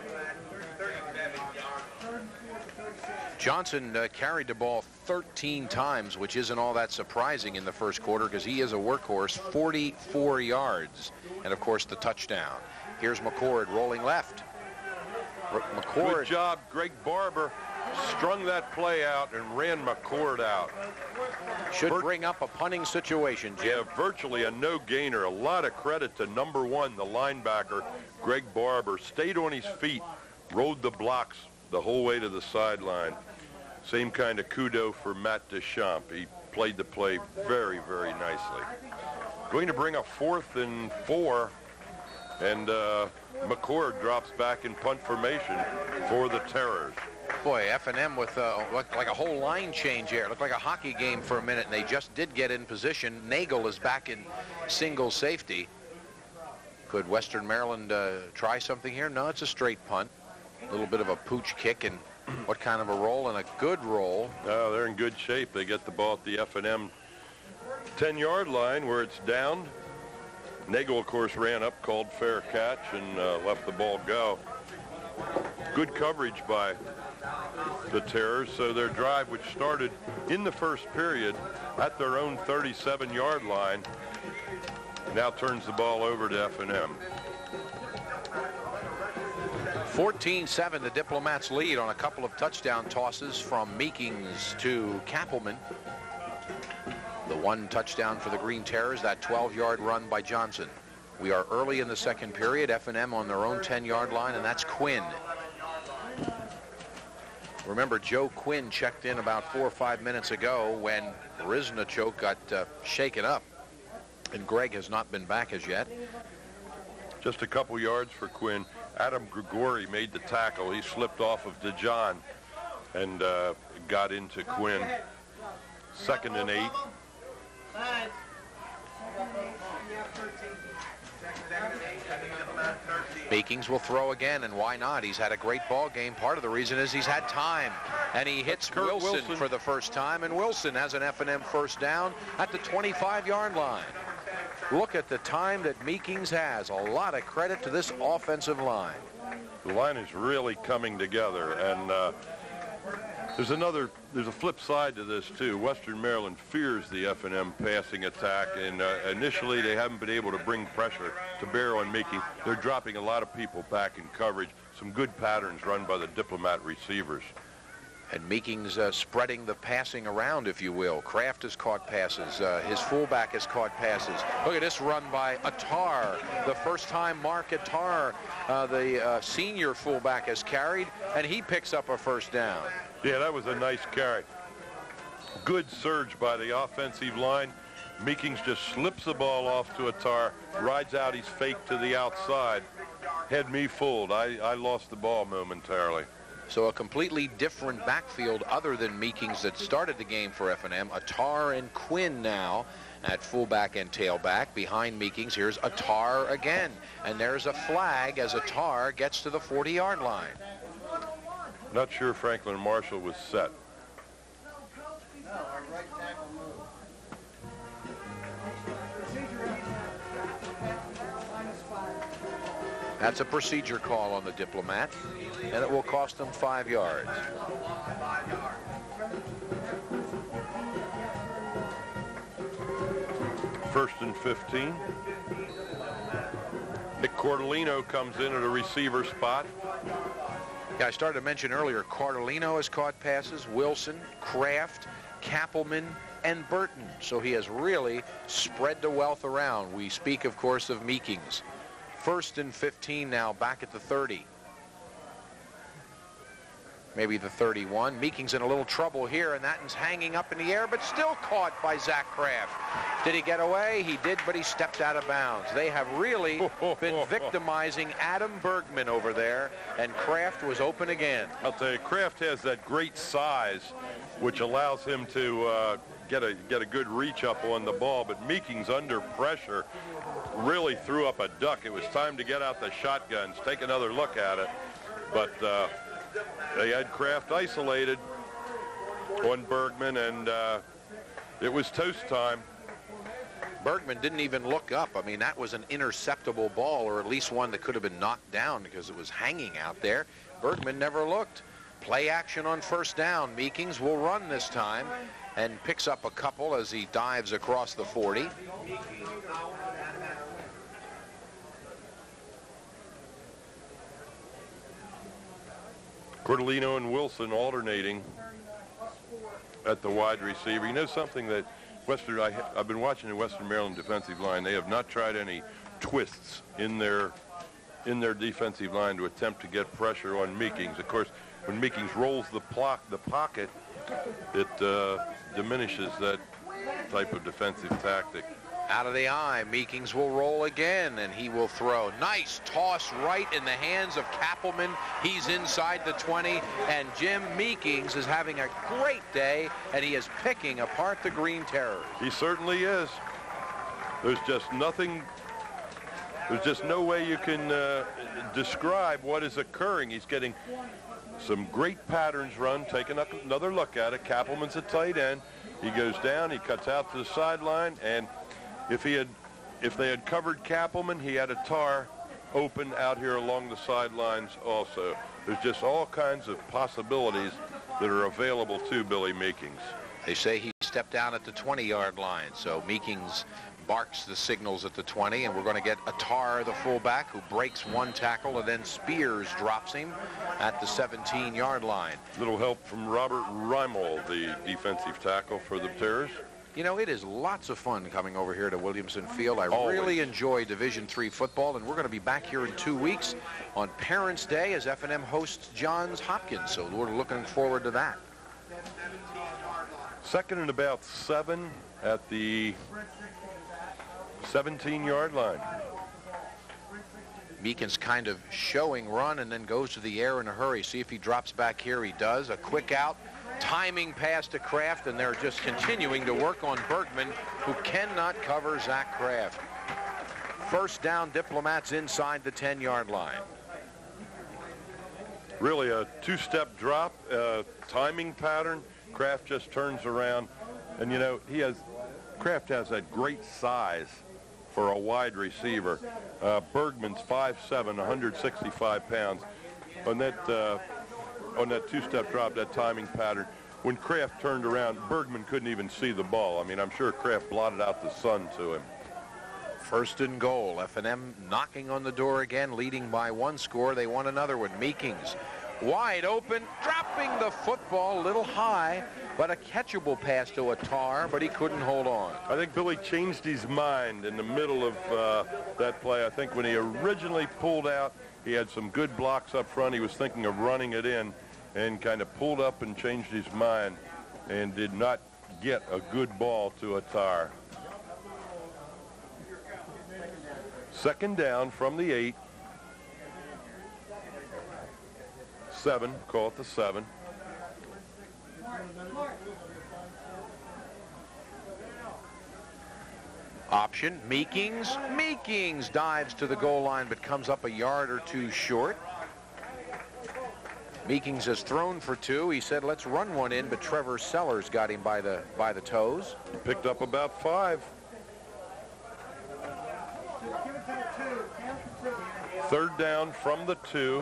Johnson uh, carried the ball thirteen times, which isn't all that surprising in the first quarter because he is a workhorse. forty-four yards, and of course the touchdown. Here's McCord rolling left. R McCord. Good job, Greg Barber strung that play out and ran McCord out. Should Vir bring up a punting situation, Jim. Yeah, virtually a no gainer. A lot of credit to number one, the linebacker, Greg Barber. Stayed on his feet, rode the blocks the whole way to the sideline. Same kind of kudo for Matt Deschamps. He played the play very, very nicely. Going to bring a fourth and four, and uh, McCord drops back in punt formation for the Terrors. Boy, F and M with uh, looked like a whole line change here. It looked like a hockey game for a minute, and they just did get in position. Nagel is back in single safety. Could Western Maryland uh, try something here? No, it's a straight punt. A little bit of a pooch kick, and what kind of a roll? And a good roll. Oh, they're in good shape. They get the ball at the F and M ten-yard line where it's down. Nagel, of course, ran up, called fair catch, and uh, left the ball go. Good coverage by the Terrors, so their drive, which started in the first period at their own thirty-seven-yard line, now turns the ball over to F and M. fourteen seven, the Diplomats lead on a couple of touchdown tosses from Meekings to Kappelman. The one touchdown for the Green Terrors, that twelve-yard run by Johnson. We are early in the second period, F and M on their own ten-yard line, and that's Quinn. Remember, Joe Quinn checked in about four or five minutes ago when Riznichok got uh, shaken up, and Greg has not been back as yet. Just a couple yards for Quinn. Adam Grigori made the tackle. He slipped off of DeJohn and uh, got into Quinn. Second and eight. Meekings will throw again, and why not? He's had a great ball game. Part of the reason is he's had time, and he hits Wilson, Wilson for the first time, and Wilson has an F and M first down at the twenty-five-yard line. Look at the time that Meekings has. A lot of credit to this offensive line. The line is really coming together, and uh, there's another, there's a flip side to this too. Western Maryland fears the F and M passing attack, and uh, initially they haven't been able to bring pressure to bear on Meekings. They're dropping a lot of people back in coverage. Some good patterns run by the Diplomat receivers. And Meekings uh, spreading the passing around, if you will. Kraft has caught passes. Uh, his fullback has caught passes. Look at this run by Attar. The first time Mark Attar, uh, the uh, senior fullback, has carried, and he picks up a first down. Yeah, that was a nice carry. Good surge by the offensive line. Meekings just slips the ball off to Attar, rides out his fake to the outside. Had me fooled. I, I lost the ball momentarily. So a completely different backfield other than Meekings that started the game for F and M. Attar and Quinn now at fullback and tailback. Behind Meekings, here's Attar again. And there's a flag as Attar gets to the forty-yard line. Not sure Franklin Marshall was set. That's a procedure call on the Diplomat, and it will cost them five yards. First and fifteen. Nick Cordolino comes in at a receiver spot. Yeah, I started to mention earlier, Cordolino has caught passes, Wilson, Kraft, Kappelman, and Burton. So he has really spread the wealth around. We speak, of course, of Meekings. First and fifteen now, back at the thirty. Maybe the thirty-one. Meekings in a little trouble here, and that is hanging up in the air, but still caught by Zach Kraft. Did he get away? He did, but he stepped out of bounds. They have really been victimizing Adam Bergman over there, and Kraft was open again. I'll tell you, Kraft has that great size, which allows him to uh, get a get a good reach up on the ball, but Meekings under pressure really threw up a duck. It was time to get out the shotguns, take another look at it, but uh, they had Kraft isolated on Bergman, and uh, it was toast time. Bergman didn't even look up. I mean, that was an interceptable ball, or at least one that could have been knocked down because it was hanging out there. Bergman never looked. Play action on first down. Meekings will run this time and picks up a couple as he dives across the forty. Cordolino and Wilson alternating at the wide receiver. You know something that Western, I, I've been watching the Western Maryland defensive line. They have not tried any twists in their in their defensive line to attempt to get pressure on Meekings. Of course, when Meekings rolls the, block, the pocket, it uh, diminishes that type of defensive tactic. Out of the eye, Meekings will roll again, and he will throw. Nice toss right in the hands of Kappelman. He's inside the twenty, and Jim Meekings is having a great day, and he is picking apart the Green Terrors. He certainly is. There's just nothing, there's just no way you can uh, describe what is occurring. He's getting some great patterns run, taking another look at it. Kappelman's a tight end. He goes down, he cuts out to the sideline, and If he had, if they had covered Kappelman, he had a tar open out here along the sidelines also. There's just all kinds of possibilities that are available to Billy Meekings. They say he stepped down at the twenty-yard line, so Meekings barks the signals at the twenty, and we're going to get Attar, the fullback, who breaks one tackle, and then Spears drops him at the seventeen-yard line. Little help from Robert Reimold, the defensive tackle for the Terrors. You know, it is lots of fun coming over here to Williamson Field. I Always. really enjoy Division three football, and we're going to be back here in two weeks on Parents' Day as F and M hosts Johns Hopkins, so we're looking forward to that. Second and about seven at the seventeen-yard line. Meekins kind of showing run and then goes to the air in a hurry. See if he drops back here. He does. A quick out. Timing pass to Kraft, and they're just continuing to work on Bergman, who cannot cover Zach Kraft. First down, Diplomats inside the ten-yard line. Really a two-step drop, uh, timing pattern. Kraft just turns around, and you know, he has, Kraft has that great size for a wide receiver. Uh, Bergman's five seven, one hundred sixty-five pounds. On that, uh, on that two-step drop, that timing pattern, when Kraft turned around, Bergman couldn't even see the ball. I mean, I'm sure Kraft blotted out the sun to him. First and goal. F and M knocking on the door again, leading by one score. They want another one. Meekings wide open, dropping the football a little high, but a catchable pass to Attar, but he couldn't hold on. I think Billy changed his mind in the middle of uh, that play. I think when he originally pulled out, he had some good blocks up front. He was thinking of running it in, and kind of pulled up and changed his mind and did not get a good ball to Attar. Second down from the eight. Seven, call it the seven. Option, Meekings. Meekings dives to the goal line, but comes up a yard or two short. Meekings has thrown for two. He said, let's run one in, but Trevor Sellers got him by the by the toes. He picked up about five. Third down from the two.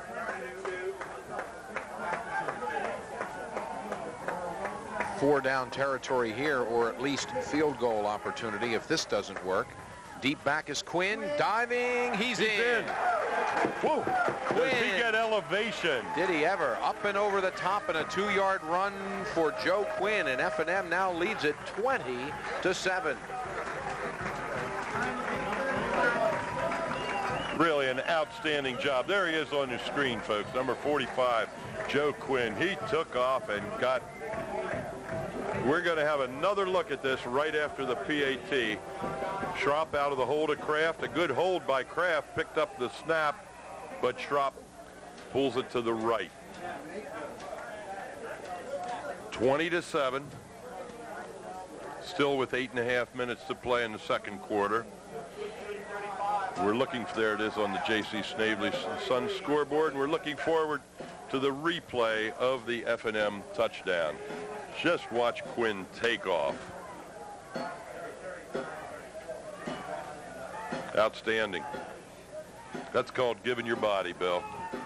Four down territory here, or at least field goal opportunity if this doesn't work. Deep back is Quinn, diving, he's, He's in. in. Whoa. Quinn. Does he get elevation? Did he ever? Up and over the top and a two-yard run for Joe Quinn, and F and M now leads it twenty to seven. Really an outstanding job. There he is on your screen, folks. Number forty-five, Joe Quinn. He took off and got... We're going to have another look at this right after the P A T. Schropp out of the hold of Kraft. A good hold by Kraft. Picked up the snap, but Schropp pulls it to the right. twenty to seven. Still with eight and a half minutes to play in the second quarter. We're looking, there it is on the J C Snavely Sun scoreboard, and we're looking forward to the replay of the F and M touchdown. Just watch Quinn take off. Outstanding. That's called giving your body, Bill.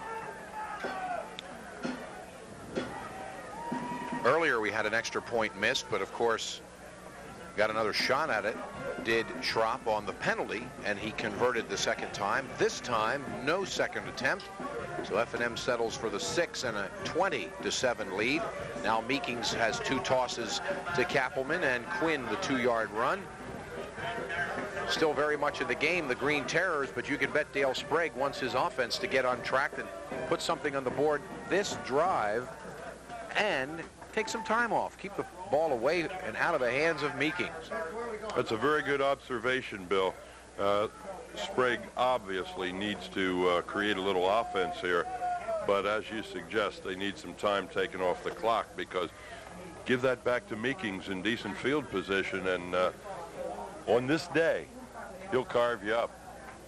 Earlier we had an extra point missed, but of course got another shot at it. Did Schropp on the penalty, and he converted the second time. This time, no second attempt. So F and M settles for the six and a twenty to seven lead. Now Meekings has two tosses to Kappelman, and Quinn the two-yard run. Still very much in the game, the Green Terrors, but you can bet Dale Sprague wants his offense to get on track and put something on the board this drive and take some time off. Keep the ball away and out of the hands of Meekings. That's a very good observation, Bill. Uh, Sprague obviously needs to uh, create a little offense here, but as you suggest, they need some time taken off the clock, because give that back to Meekings in decent field position, and uh, on this day, he'll carve you up.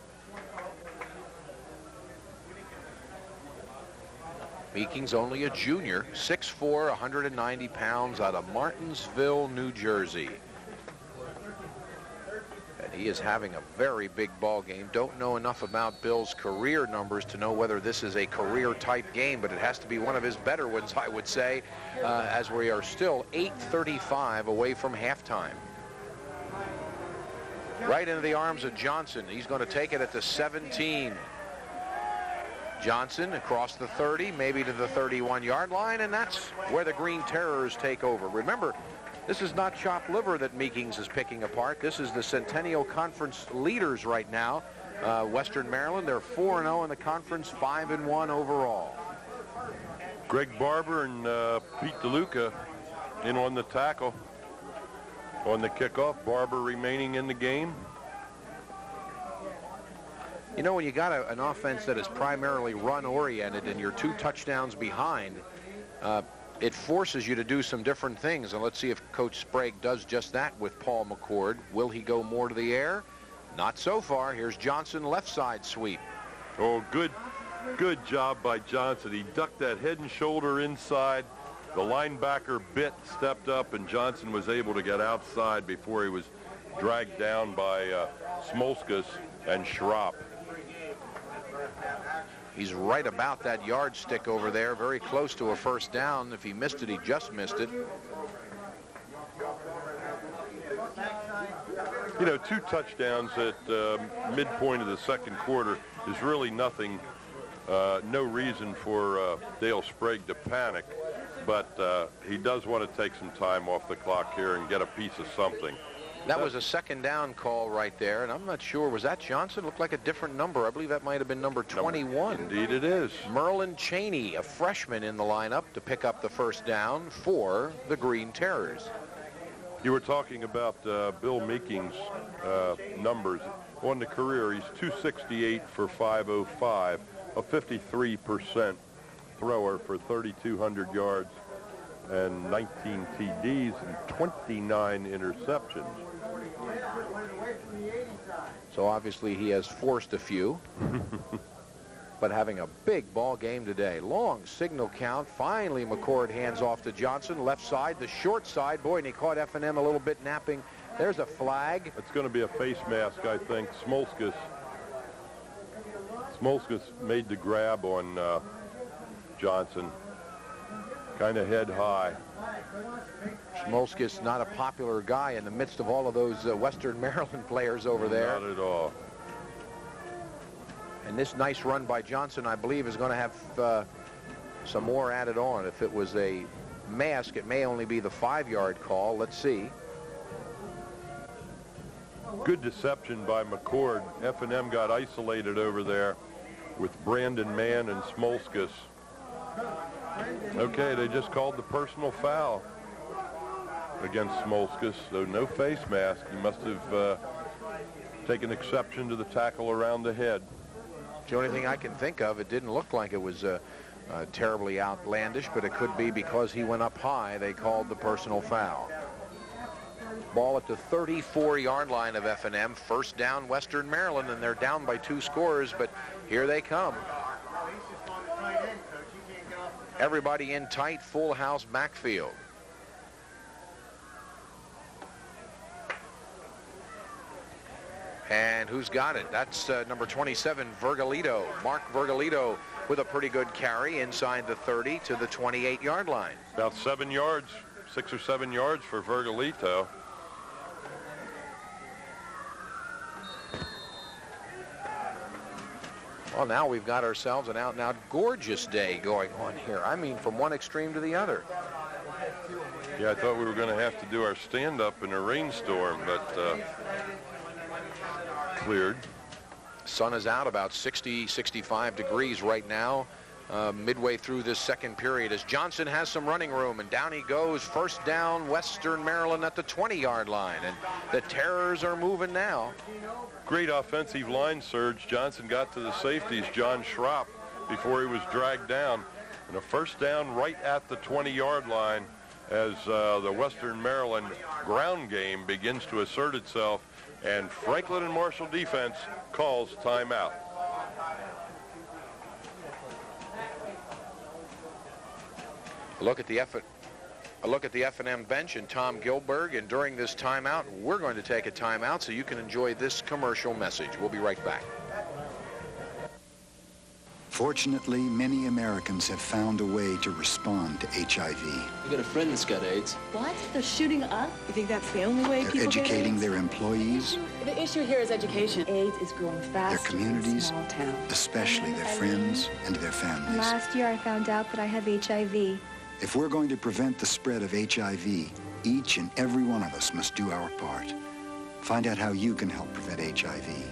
Meekings only a junior, six foot four, one hundred ninety pounds, out of Martinsville, New Jersey. And he is having a very big ball game. Don't know enough about Bill's career numbers to know whether this is a career type game, but it has to be one of his better ones, I would say, uh, as we are still eight thirty-five away from halftime. Right into the arms of Johnson. He's going to take it at the seventeen. Johnson across the thirty, maybe to the thirty-one yard line, and that's where the Green Terrors take over. Remember, this is not chopped liver that Meekings is picking apart. This is the Centennial Conference leaders right now. Uh, Western Maryland, they're four and oh in the conference, five and one overall. Greg Barber and uh, Pete DeLuca in on the tackle. On the kickoff, Barber remaining in the game. You know, when you got a, an offense that is primarily run-oriented and you're two touchdowns behind, uh, it forces you to do some different things. And let's see if Coach Sprague does just that with Paul McCord. Will he go more to the air? Not so far. Here's Johnson, left side sweep. Oh, good, good job by Johnson. He ducked that head and shoulder inside. The linebacker bit, stepped up, and Johnson was able to get outside before he was dragged down by uh, Smolskas and Schropp. He's right about that yardstick over there, very close to a first down. If he missed it, he just missed it. You know, two touchdowns at uh, midpoint of the second quarter is really nothing, uh, no reason for uh, Dale Sprague to panic, but uh, he does want to take some time off the clock here and get a piece of something. That was a second down call right there, and I'm not sure, was that Johnson? Looked like a different number. I believe that might have been number twenty-one. Indeed it is. Merlin Cheney, a freshman in the lineup to pick up the first down for the Green Terrors. You were talking about uh, Bill Meekings' uh, numbers. On the career, he's two sixty-eight for five oh five, a fifty-three percent thrower for thirty-two hundred yards and nineteen T Ds and twenty-nine interceptions. So obviously he has forced a few, but having a big ball game today. Long signal count. Finally, McCord hands off to Johnson. Left side, the short side. Boy, and he caught F and M a little bit napping. There's a flag. It's going to be a face mask, I think. Smolskas. Smolskas made the grab on uh, Johnson, kind of head high. Smolskas, not a popular guy in the midst of all of those uh, Western Maryland players over there. Not at all. And this nice run by Johnson, I believe, is going to have uh, some more added on. If it was a mask, it may only be the five-yard call. Let's see. Good deception by McCord. F and M got isolated over there with Brandon Mann and Smolskas. Okay, they just called the personal foul against Smolskas, so no face mask. He must have uh, taken exception to the tackle around the head. The only thing I can think of, it didn't look like it was uh, uh, terribly outlandish, but it could be because he went up high, they called the personal foul. Ball at the thirty-four yard line of F and M. First down, Western Maryland, and they're down by two scores, but here they come. Everybody in tight, full house backfield. And who's got it? That's uh, number twenty-seven, Vergalito. Mark Vergalito with a pretty good carry inside the thirty to the twenty-eight yard line. About seven yards, six or seven yards for Vergalito. Well, now we've got ourselves an out-and-out gorgeous day going on here. I mean, from one extreme to the other. Yeah, I thought we were going to have to do our stand-up in a rainstorm, but uh, cleared. Sun is out about sixty, sixty-five degrees right now, uh, midway through this second period, as Johnson has some running room, and down he goes. First down, Western Maryland at the twenty yard line, and the Terrors are moving now. Great offensive line surge. Johnson got to the safeties, John Schropp, before he was dragged down. And a first down right at the twenty yard line as uh, the Western Maryland ground game begins to assert itself, and Franklin and Marshall defense calls timeout. A look at the effort. A look at the F and M bench and Tom Gilberg, and during this timeout, we're going to take a timeout so you can enjoy this commercial message. We'll be right back. Fortunately, many Americans have found a way to respond to H I V. You got a friend that's got AIDS. What? They're shooting up? You think that's the only way They're people educating get AIDS? their employees, The issue here is education. AIDS is growing fast their communities, in small towns. especially their friends and their families. Last year I found out that I have H I V. If we're going to prevent the spread of H I V, each and every one of us must do our part. Find out how you can help prevent H I V.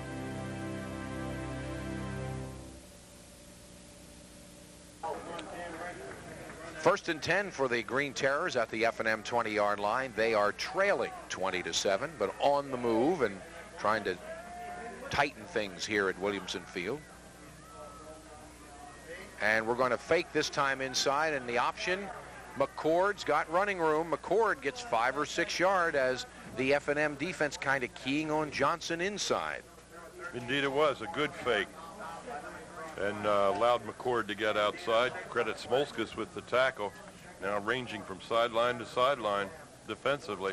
First and ten for the Green Terrors at the F and M twenty yard line. They are trailing twenty to seven, but on the move and trying to tighten things here at Williamson Field. And we're going to fake this time inside, and the option, McCord's got running room. McCord gets five or six yard as the F and M defense kind of keying on Johnson inside. Indeed it was a good fake, and uh, allowed McCord to get outside. Credit Smolskas with the tackle, now ranging from sideline to sideline defensively.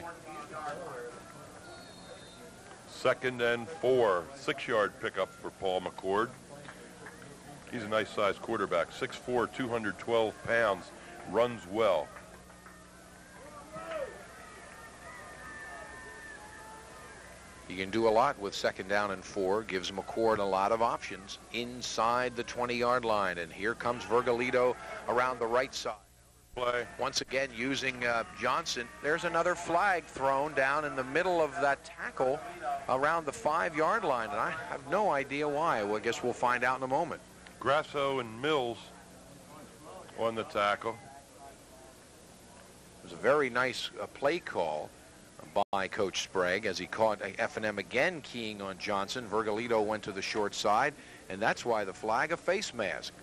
Second and four, six yard pickup for Paul McCord. He's a nice sized quarterback, six four, two hundred twelve pounds, runs well. He can do a lot with second down and four, gives McCord a lot of options inside the twenty yard line. And here comes Vergalito around the right side. Play. Once again using uh, Johnson. There's another flag thrown down in the middle of that tackle around the five yard line, and I have no idea why. Well, I guess we'll find out in a moment. Grasso and Mills on the tackle. It was a very nice uh, play call by Coach Sprague as he caught F and M again keying on Johnson. Vergalito went to the short side, and that's why the flag, a face mask.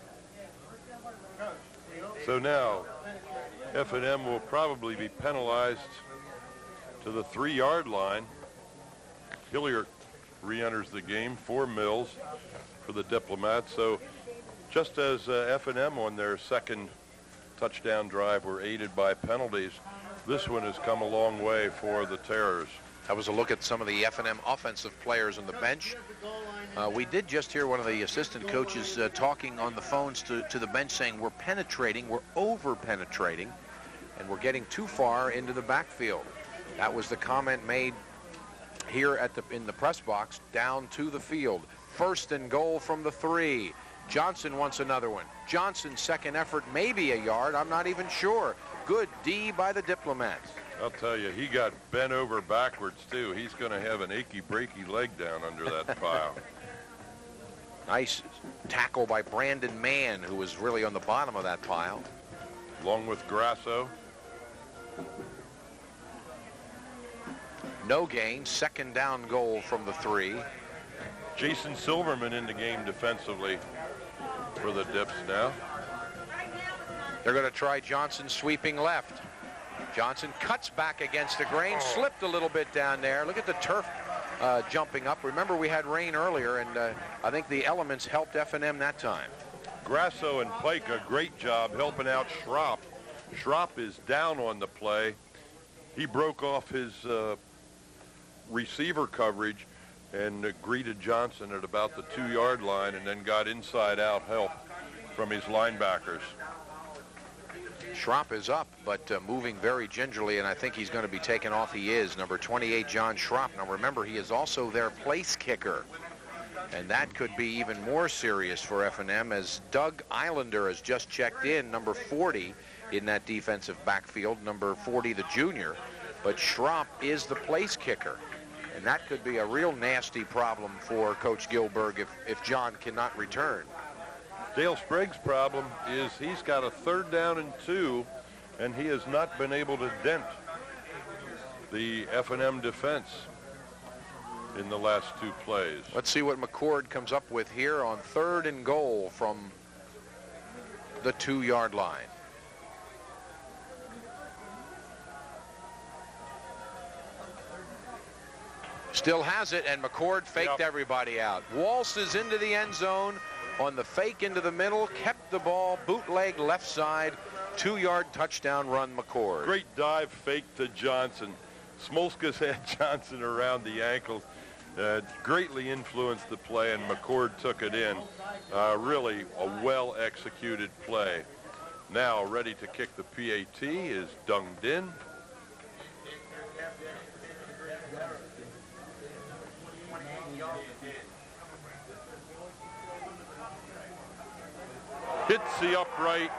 So now F and M will probably be penalized to the three yard line. Hillier re-enters the game for Mills for the Diplomats. So just as uh, F and M on their second touchdown drive were aided by penalties, this one has come a long way for the Terrors. That was a look at some of the F and M offensive players on the bench. Uh, we did just hear one of the assistant coaches uh, talking on the phones to, to the bench saying we're penetrating, we're over-penetrating, and we're getting too far into the backfield. That was the comment made here at the in the press box down to the field. First and goal from the three. Johnson wants another one. Johnson's second effort, maybe a yard. I'm not even sure. Good D by the Diplomats. I'll tell you, he got bent over backwards, too. He's going to have an achy, breaky leg down under that pile. Nice tackle by Brandon Mann, who was really on the bottom of that pile. Along with Grasso. No gain. Second down goal from the three. Jason Silverman in the game defensively for the Dips now. They're going to try Johnson sweeping left. Johnson cuts back against the grain, oh. slipped a little bit down there. Look at the turf uh, jumping up. Remember, we had rain earlier, and uh, I think the elements helped F and M that time. Grasso and Pike, a great job helping out Schropp. Schropp is down on the play. He broke off his uh, receiver coverage and uh, greeted Johnson at about the two-yard line and then got inside-out help from his linebackers. Schropp is up, but uh, moving very gingerly, and I think he's going to be taken off. He is. Number twenty-eight, John Schropp. Now, remember, he is also their place kicker, and that could be even more serious for F and M as Doug Islander has just checked in, number forty in that defensive backfield, number forty, the junior. But Schropp is the place kicker, and that could be a real nasty problem for Coach Gilberg if, if John cannot return. Dale Sprague's problem is he's got a third down and two, and he has not been able to dent the F and M defense in the last two plays. Let's see what McCord comes up with here on third and goal from the two-yard line. Still has it, and McCord faked yep. everybody out. Waltzes into the end zone on the fake into the middle, kept the ball, bootleg left side, two-yard touchdown run, McCord. Great dive fake to Johnson. Smolska's had Johnson around the ankles. Uh, greatly influenced the play, and McCord took it in. Uh, really a well-executed play. Now ready to kick the P A T is Dung Din. Hits the upright.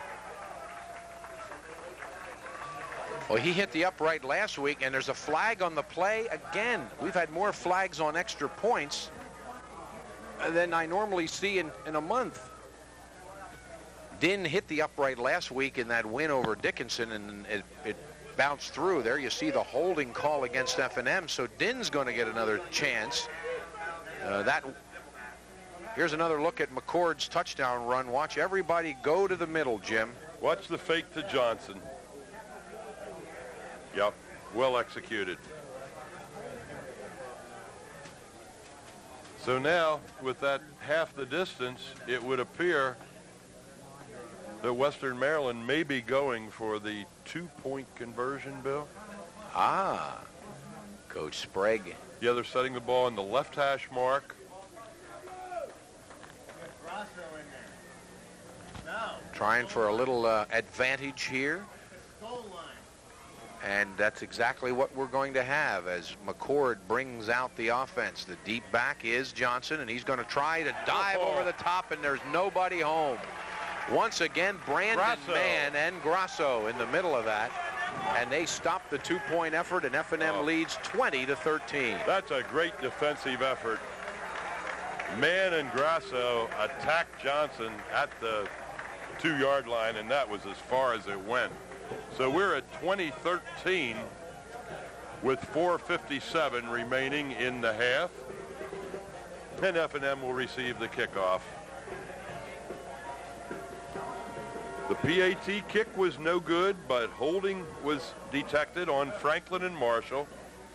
Well, he hit the upright last week, and there's a flag on the play again. We've had more flags on extra points than I normally see in, in a month. Din hit the upright last week in that win over Dickinson, and it, it bounced through. There you see the holding call against F and M, so Din's going to get another chance. Uh, that. Here's another look at McCord's touchdown run. Watch everybody go to the middle, Jim. Watch the fake to Johnson. Yep, well executed. So now, with that half the distance, it would appear that Western Maryland may be going for the two-point conversion, Bill. Ah, Coach Sprague. Yeah, they're setting the ball on the left hash mark. Trying for a little uh, advantage here. And that's exactly what we're going to have as McCord brings out the offense. The deep back is Johnson, and he's going to try to dive oh. over the top, and there's nobody home. Once again, Brandon Grasso. Mann and Grasso in the middle of that, and they stop the two-point effort, and F and M oh. leads twenty to thirteen. That's a great defensive effort. Mann and Grasso attacked Johnson at the two-yard line, and that was as far as it went. So we're at twenty thirteen with four fifty-seven remaining in the half, and F and M will receive the kickoff. The P A T kick was no good, but holding was detected on Franklin and Marshall.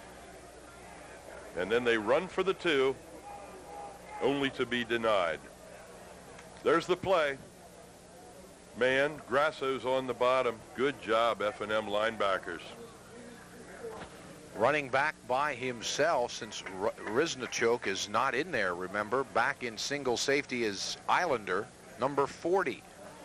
And then they run for the two, only to be denied. There's the play. Man, Grasso's on the bottom. Good job, F and M linebackers. Running back by himself, since R Riznachok is not in there, remember. Back in single safety is Islander, number forty.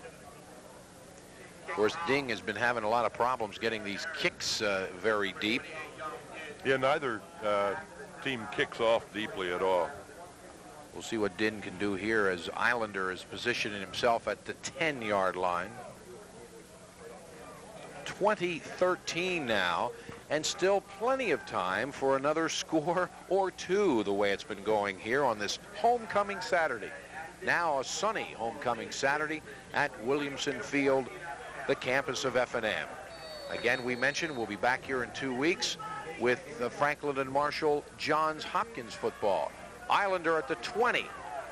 Of course, Ding has been having a lot of problems getting these kicks uh, very deep. Yeah, neither uh, team kicks off deeply at all. We'll see what Ding can do here as Islander is positioning himself at the ten yard line. twenty thirteen now, and still plenty of time for another score or two, the way it's been going here on this homecoming Saturday. Now a sunny homecoming Saturday at Williamson Field, the campus of F and M. Again, we mentioned we'll be back here in two weeks with uh, Franklin and Marshall Johns Hopkins football. Islander at the twenty.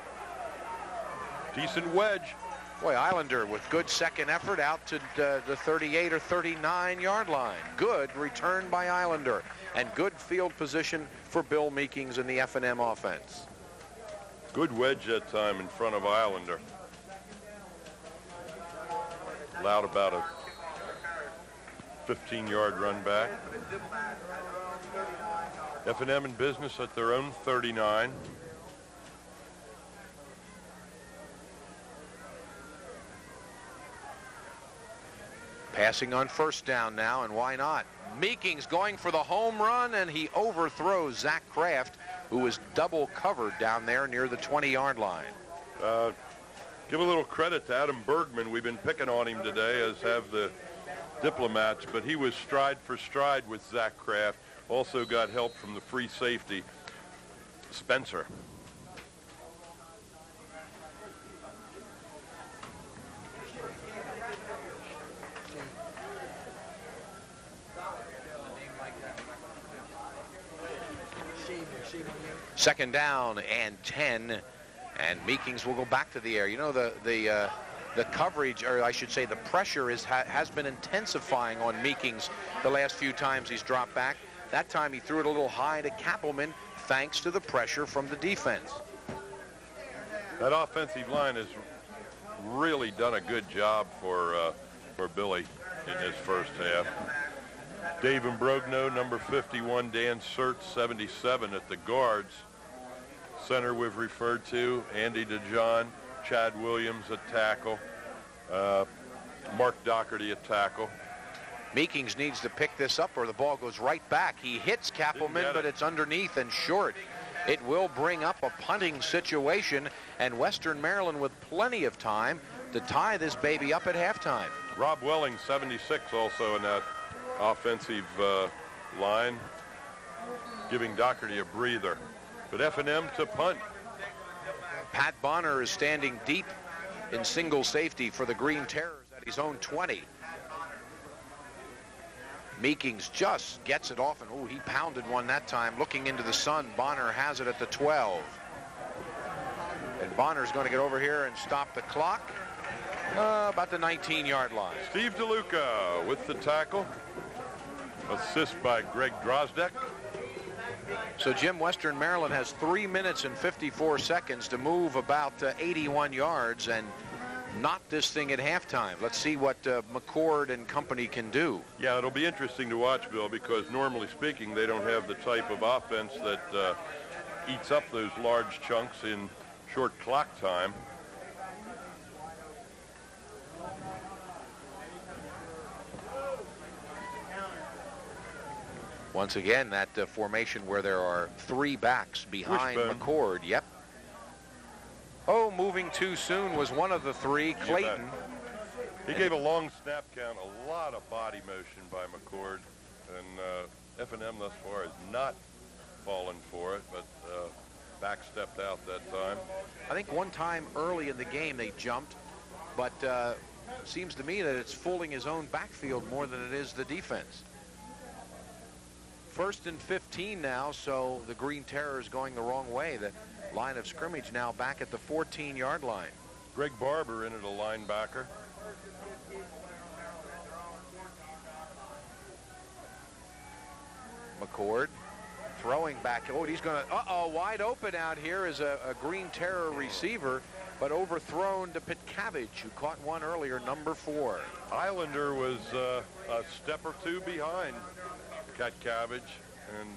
Decent wedge. Boy, Islander with good second effort out to uh, the thirty-eight or thirty-nine yard line. Good return by Islander, and good field position for Bill Meekings and the F and M offense. Good wedge that time in front of Islander. Allowed about a fifteen yard run back. F and M in business at their own thirty-nine. Passing on first down now, and why not? Meekings going for the home run, and he overthrows Zach Kraft, who was double covered down there near the twenty yard line. Uh, give a little credit to Adam Bergman. We've been picking on him today, as have the Diplomats, but he was stride for stride with Zach Kraft. Also got help from the free safety, Spencer. Second down and ten, and Meekings will go back to the air. You know, the the uh, the coverage, or I should say the pressure, is ha has been intensifying on Meekings the last few times he's dropped back. That time he threw it a little high to Kappelman, thanks to the pressure from the defense. That offensive line has really done a good job for uh, for Billy in his first half. Dave Imbrogno, number fifty-one, Dan Sert, seventy-seven at the guards. Center we've referred to, Andy DeJohn, Chad Williams at tackle, uh, Mark Doherty at tackle. Meekings needs to pick this up or the ball goes right back. He hits Kappelman, but it's underneath and short. It will bring up a punting situation, and Western Maryland with plenty of time to tie this baby up at halftime. Rob Welling, seventy-six, also in that offensive uh, line, giving Doherty a breather. But F and M to punt. Pat Bonner is standing deep in single safety for the Green Terrors at his own twenty. Meekings just gets it off, and oh, he pounded one that time. Looking into the sun, Bonner has it at the twelve. And Bonner's going to get over here and stop the clock uh, about the nineteen yard line. Steve DeLuca with the tackle. Assist by Greg Drozdek. So, Jim, Western Maryland has three minutes and fifty-four seconds to move about uh, eighty-one yards and knot this thing at halftime. Let's see what uh, McCord and company can do. Yeah, it'll be interesting to watch, Bill, because normally speaking, they don't have the type of offense that uh, eats up those large chunks in short clock time. Once again, that uh, formation where there are three backs behind Wishbone. McCord. Yep. Oh, moving too soon was one of the three. Clayton. He gave a long snap count, a lot of body motion by McCord, and uh, F and M thus far has not fallen for it, but uh, back stepped out that time. I think one time early in the game they jumped, but uh, seems to me that it's fooling his own backfield more than it is the defense. First and fifteen now, so the Green Terror is going the wrong way. The line of scrimmage now back at the fourteen yard line. Greg Barber in at a linebacker. McCord throwing back. Oh, he's going to, uh-oh, wide open out here is a, a Green Terror receiver, but overthrown to Pitcavage, who caught one earlier, number four. Islander was uh, a step or two behind Cat Cabbage. and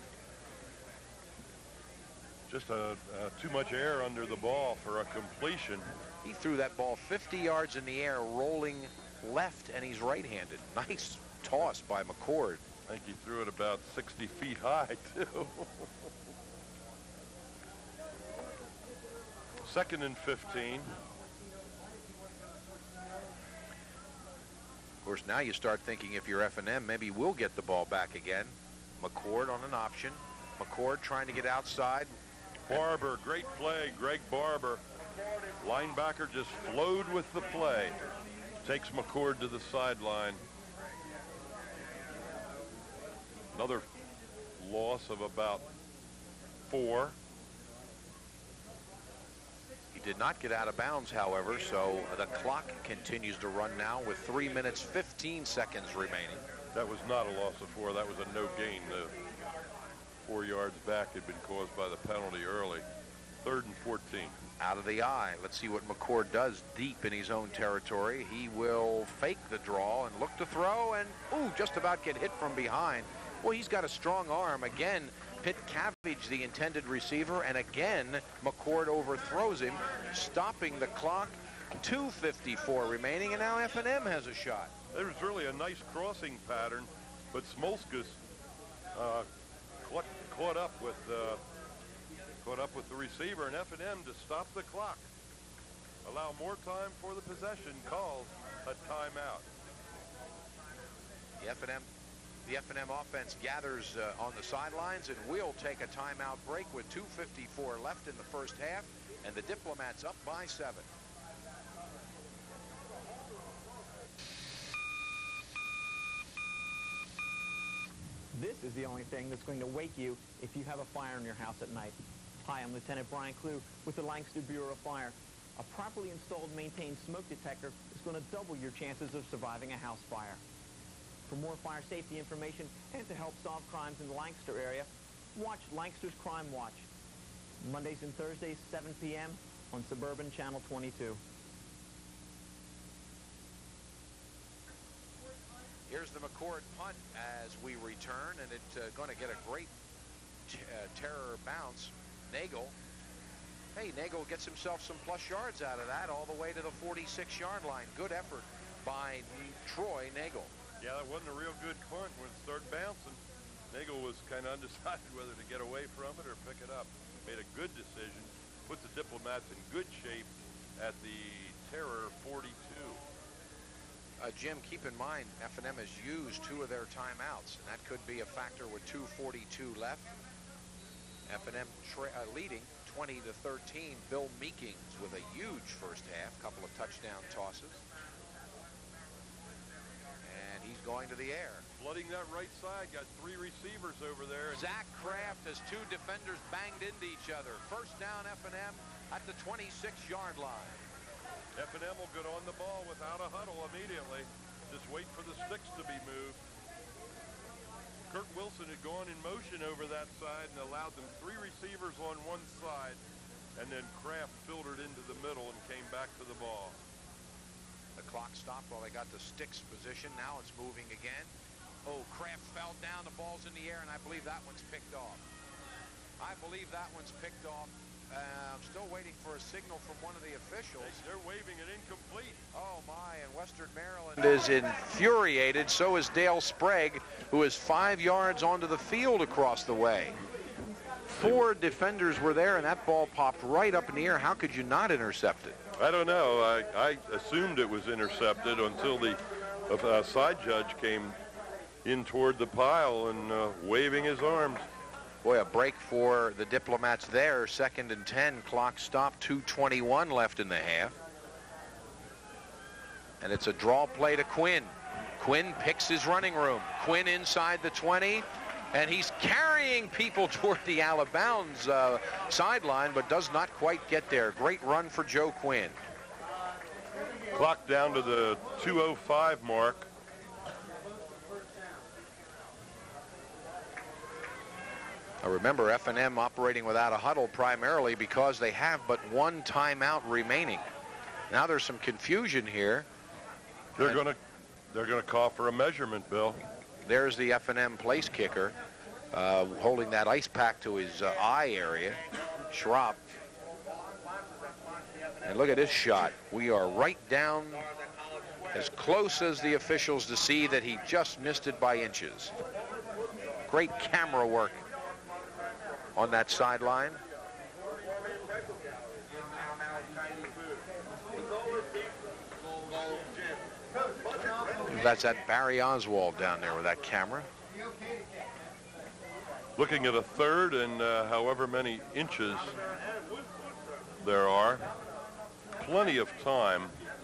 just a, uh, too much air under the ball for a completion. He threw that ball fifty yards in the air, rolling left, and he's right-handed. Nice toss by McCord. I think he threw it about sixty feet high, too. Second and fifteen. Of course, now you start thinking if you're F and M, maybe we'll get the ball back again. McCord on an option. McCord trying to get outside. Barber, great play, Greg Barber. Linebacker just flowed with the play. Takes McCord to the sideline. Another loss of about four. He did not get out of bounds, however, so the clock continues to run now with three minutes, fifteen seconds remaining. That was not a loss of four. That was a no gain. The four yards back had been caused by the penalty early. Third and fourteen. Out of the eye. Let's see what McCord does deep in his own territory. He will fake the draw and look to throw, and ooh, just about get hit from behind. Well, he's got a strong arm. Again, Pitt Cavage, the intended receiver, and again, McCord overthrows him, stopping the clock. two fifty-four remaining, and now F and M has a shot. There was really a nice crossing pattern, but Smolskas uh, caught, caught up with uh, caught up with the receiver, and F and M to stop the clock, allow more time for the possession, calls a timeout. The F and M, the F and M offense gathers uh, on the sidelines, and we'll take a timeout break with two fifty-four left in the first half, and the Diplomats up by seven. This is the only thing that's going to wake you if you have a fire in your house at night. Hi, I'm Lieutenant Brian Clue with the Lancaster Bureau of Fire. A properly installed, maintained smoke detector is going to double your chances of surviving a house fire. For more fire safety information and to help solve crimes in the Lancaster area, watch Lancaster's Crime Watch. Mondays and Thursdays, seven p m on Suburban Channel twenty-two. Here's the McCord punt as we return, and it's uh, going to get a great t uh, terror bounce. Nagel, hey, Nagel gets himself some plus yards out of that, all the way to the forty-six yard line. Good effort by Troy Nagel. Yeah, that wasn't a real good punt when it started bouncing. Nagel was kind of undecided whether to get away from it or pick it up. Made a good decision, put the Diplomats in good shape at the Terror forty-two. Uh, Jim, keep in mind, F and M has used two of their timeouts, and that could be a factor with two forty-two left. F and M tra uh, leading twenty to thirteen. Bill Meekings with a huge first half, couple of touchdown tosses. And he's going to the air. Flooding that right side, got three receivers over there. Zach Kraft as two defenders banged into each other. First down F and M at the twenty-six yard line. F and M will get on the ball without a huddle immediately. Just wait for the sticks to be moved. Kurt Wilson had gone in motion over that side and allowed them three receivers on one side, and then Kraft filtered into the middle and came back to the ball. The clock stopped while they got the sticks position. Now it's moving again. Oh, Kraft fell down. The ball's in the air, and I believe that one's picked off. I believe that one's picked off. Uh, I'm still waiting for a signal from one of the officials. They're waving it incomplete. Oh, my, and Western Maryland is infuriated. So is Dale Sprague, who is five yards onto the field across the way. Four defenders were there, and that ball popped right up in the air. How could you not intercept it? I don't know. I, I assumed it was intercepted until the uh, side judge came in toward the pile and uh, waving his arms. Boy, a break for the Diplomats there. Second and ten. Clock stopped. two twenty-one left in the half. And it's a draw play to Quinn. Quinn picks his running room. Quinn inside the twenty. And he's carrying people toward the out of bounds uh, sideline, but does not quite get there. Great run for Joe Quinn. Clock down to the two oh five mark. Now remember, F and M operating without a huddle primarily because they have but one timeout remaining. Now there's some confusion here. They're going to they're going to call for a measurement, Bill. There's the F and M place kicker. uh, holding that ice pack to his uh, eye area, Schropp. And look at this shot. We are right down as close as the officials to see that he just missed it by inches. Great camera work on that sideline. That's that Barry Oswald down there with that camera. Looking at a third and uh, however many inches there are, plenty of time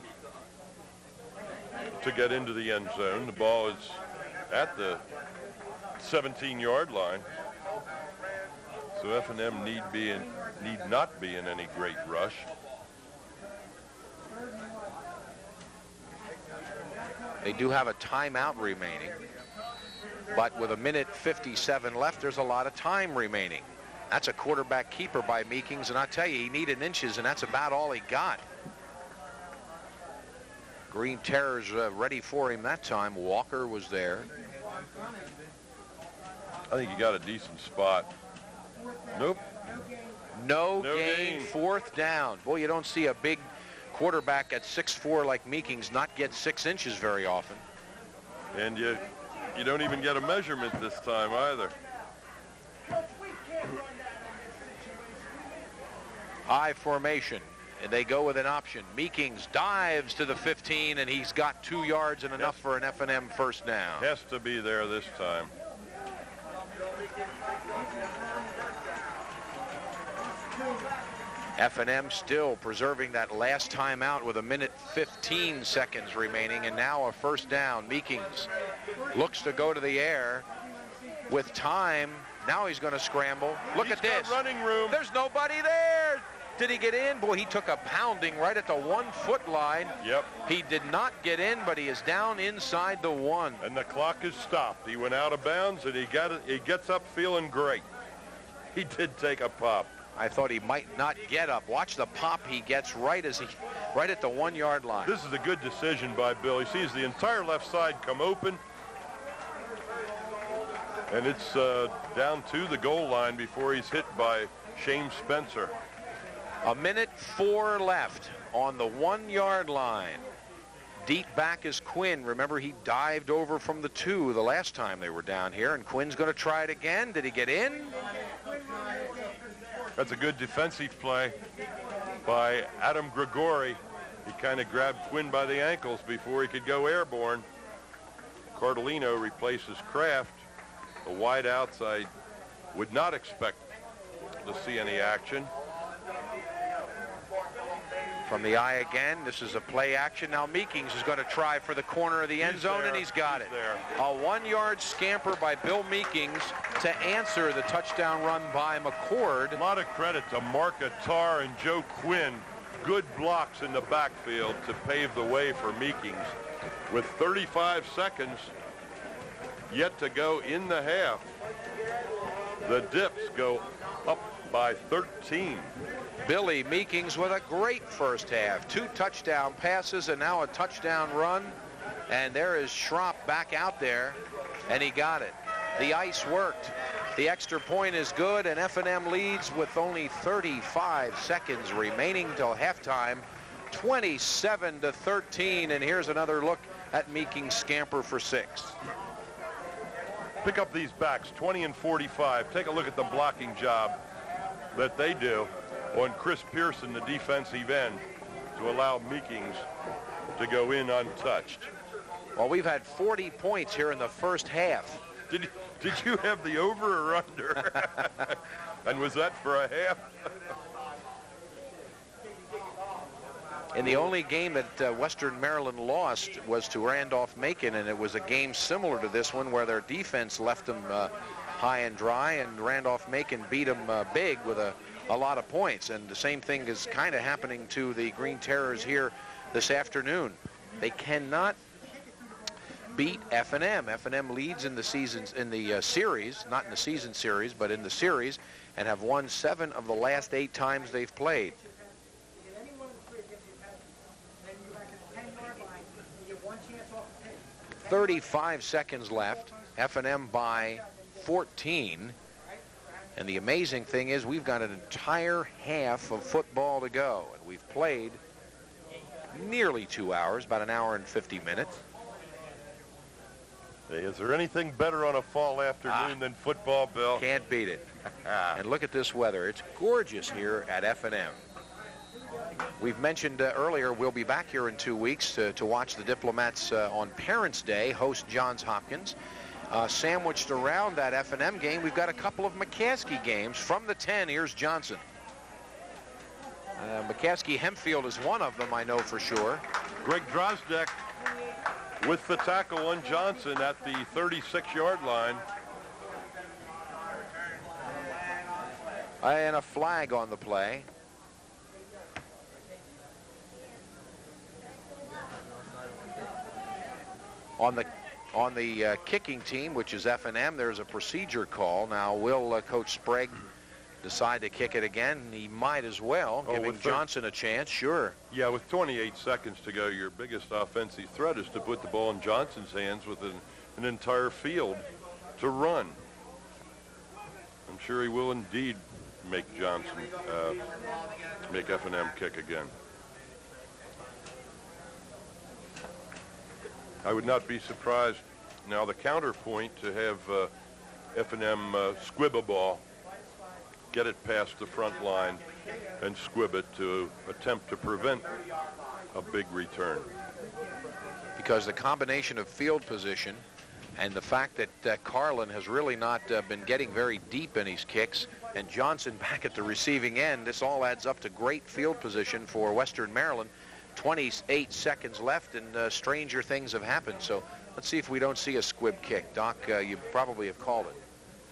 to get into the end zone. The ball is at the seventeen yard line. So F and M need be in, need not be in any great rush. They do have a timeout remaining, but with a minute fifty-seven left, there's a lot of time remaining. That's a quarterback keeper by Meekings, and I tell you, he needed inches, and that's about all he got. Green Terrors uh, ready for him that time. Walker was there. I think he got a decent spot. Nope. No, No gain, gain. fourth down. Boy, you don't see a big quarterback at six four like Meekings not get six inches very often. And you, you don't even get a measurement this time either. High formation, and they go with an option. Meekings dives to the fifteen, and he's got two yards and enough Yes. for an F and M first down. Has to be there this time. F and M still preserving that last timeout with a minute fifteen seconds remaining, and now a first down. Meekings looks to go to the air with time. Now he's going to scramble. Look He's at got this. running room. There's nobody there. Did he get in? Boy, he took a pounding right at the one-foot line. Yep. He did not get in, but he is down inside the one. And the clock is stopped. He went out of bounds, and he got it. He gets up feeling great. He did take a pop. I thought he might not get up. Watch the pop he gets right as he, right at the one-yard line. This is a good decision by Bill. He sees the entire left side come open, and it's uh, down to the goal line before he's hit by Shane Spencer. A minute four left on the one-yard line. Deep back is Quinn. Remember, he dived over from the two the last time they were down here, and Quinn's going to try it again. Did he get in? That's a good defensive play by Adam Grigori. He kind of grabbed Quinn by the ankles before he could go airborne. Cardellino replaces Kraft. The wide outs, I would not expect to see any action. From the eye again, this is a play action. Now Meekings is going to try for the corner of the end He's zone, there. and he's got He's it. there. A one-yard scamper by Bill Meekings to answer the touchdown run by McCord. A lot of credit to Mark Attar and Joe Quinn. Good blocks in the backfield to pave the way for Meekings. With thirty-five seconds yet to go in the half, the Dips go up by thirteen. Billy Meekings with a great first half. Two touchdown passes and now a touchdown run. And there is Schropp back out there, and he got it. The ice worked. The extra point is good, and F and M leads with only thirty-five seconds remaining till halftime. twenty-seven to thirteen, and here's another look at Meekings' scamper for six. Pick up these backs, twenty and forty-five. Take a look at the blocking job that they do on Chris Pearson, the defensive end, to allow Meekings to go in untouched. Well, we've had forty points here in the first half. Did, did you have the over or under? And was that for a half? And the only game that uh, Western Maryland lost was to Randolph-Macon, and it was a game similar to this one where their defense left them uh, high and dry, and Randolph-Macon beat them uh, big with a, a lot of points. And the same thing is kind of happening to the Green Terrors here this afternoon. They cannot beat F and M. F and M leads in the seasons in the uh, series, not in the season series, but in the series, and have won seven of the last eight times they've played. thirty-five seconds left. F and M by fourteen. And the amazing thing is we've got an entire half of football to go. And we've played nearly two hours, about an hour and fifty minutes. Hey, is there anything better on a fall afternoon ah, than football, Bill? Can't beat it. And look at this weather. It's gorgeous here at F and M. We've mentioned uh, earlier we'll be back here in two weeks to, to watch the Diplomats uh, on Parents' Day host Johns Hopkins. Uh, sandwiched around that F and M game, we've got a couple of McCaskey games. From the ten, here's Johnson. Uh, McCaskey Hempfield is one of them, I know for sure. Greg Drozdek with the tackle on Johnson at the thirty-six yard line. And a flag on the play. On the on the uh, kicking team, which is F and M, there's a procedure call. Now, will uh, Coach Sprague decide to kick it again? He might as well, oh, giving Johnson a chance, sure. Yeah, with twenty-eight seconds to go, your biggest offensive threat is to put the ball in Johnson's hands with an, an entire field to run. I'm sure he will indeed make Johnson, uh, make F and M kick again. I would not be surprised now the counterpoint to have uh, F and M uh, squib a ball, get it past the front line, and squib it to attempt to prevent a big return. Because the combination of field position and the fact that uh, Carlin has really not uh, been getting very deep in his kicks, and Johnson back at the receiving end, this all adds up to great field position for Western Maryland. twenty-eight seconds left, and uh, stranger things have happened. So let's see if we don't see a squib kick. Doc, uh, you probably have called it.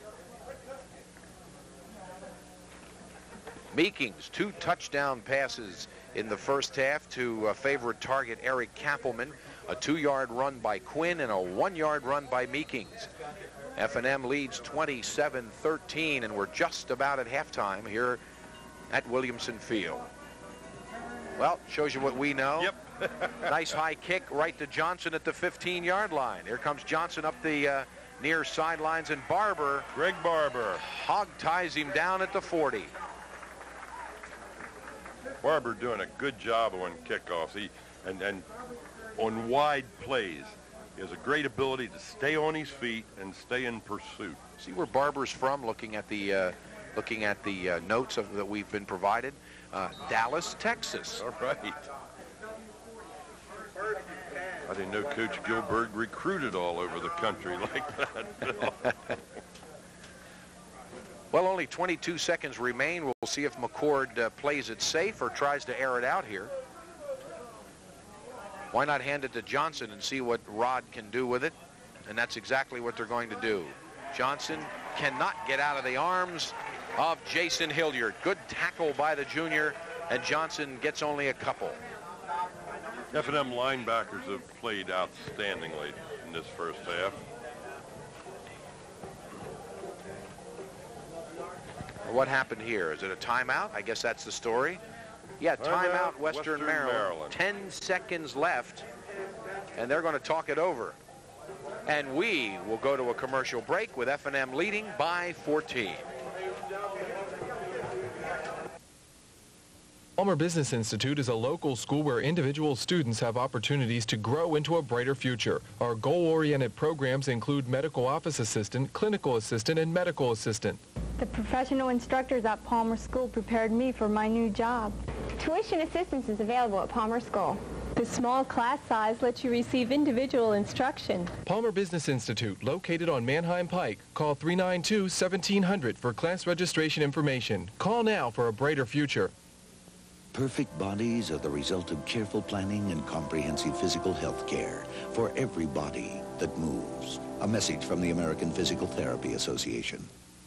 Meekings, two touchdown passes in the first half to uh, favorite target Eric Kappelman. A two-yard run by Quinn and a one-yard run by Meekings. F and M leads twenty-seven thirteen, and we're just about at halftime here at Williamson Field. Well, shows you what we know. Yep. Nice high kick right to Johnson at the fifteen yard line. Here comes Johnson up the uh, near sidelines, and Barber. Greg Barber. Hog ties him down at the forty. Barber doing a good job on kickoffs. He, and, and on wide plays, he has a great ability to stay on his feet and stay in pursuit. See where Barber's from, looking at the, uh, looking at the uh, notes of, that we've been provided. Uh, Dallas, Texas. All right. I didn't know Coach Gilbert recruited all over the country like that. Well, only twenty-two seconds remain. We'll see if McCord uh, plays it safe or tries to air it out here. Why not hand it to Johnson and see what Rod can do with it? And that's exactly what they're going to do. Johnson cannot get out of the arms of Jason Hilliard. Good tackle by the junior, and Johnson gets only a couple. F and M linebackers have played outstandingly in this first half. What happened here? Is it a timeout? I guess that's the story. Yeah, timeout, Western, Western Maryland. Maryland. Ten seconds left, and they're going to talk it over. And we will go to a commercial break with F and M leading by fourteen. Palmer Business Institute is a local school where individual students have opportunities to grow into a brighter future. Our goal-oriented programs include medical office assistant, clinical assistant, and medical assistant. The professional instructors at Palmer School prepared me for my new job. Tuition assistance is available at Palmer School. The small class size lets you receive individual instruction. Palmer Business Institute, located on Manheim Pike. Call three nine two, one seven zero zero for class registration information. Call now for a brighter future. Perfect bodies are the result of careful planning and comprehensive physical health care for every body that moves. A message from the American Physical Therapy Association.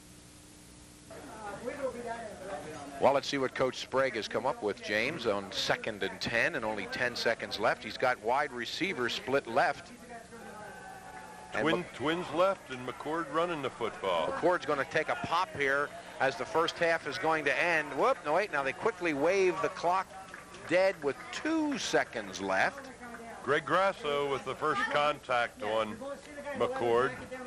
Well, let's see what Coach Sprague has come up with, James, on second and ten and only ten seconds left. He's got wide receiver split left. Twin, twins left and McCord running the football. McCord's going to take a pop here as the first half is going to end. Whoop, no wait, now they quickly wave the clock dead with two seconds left. Greg Grasso with the first contact on McCord.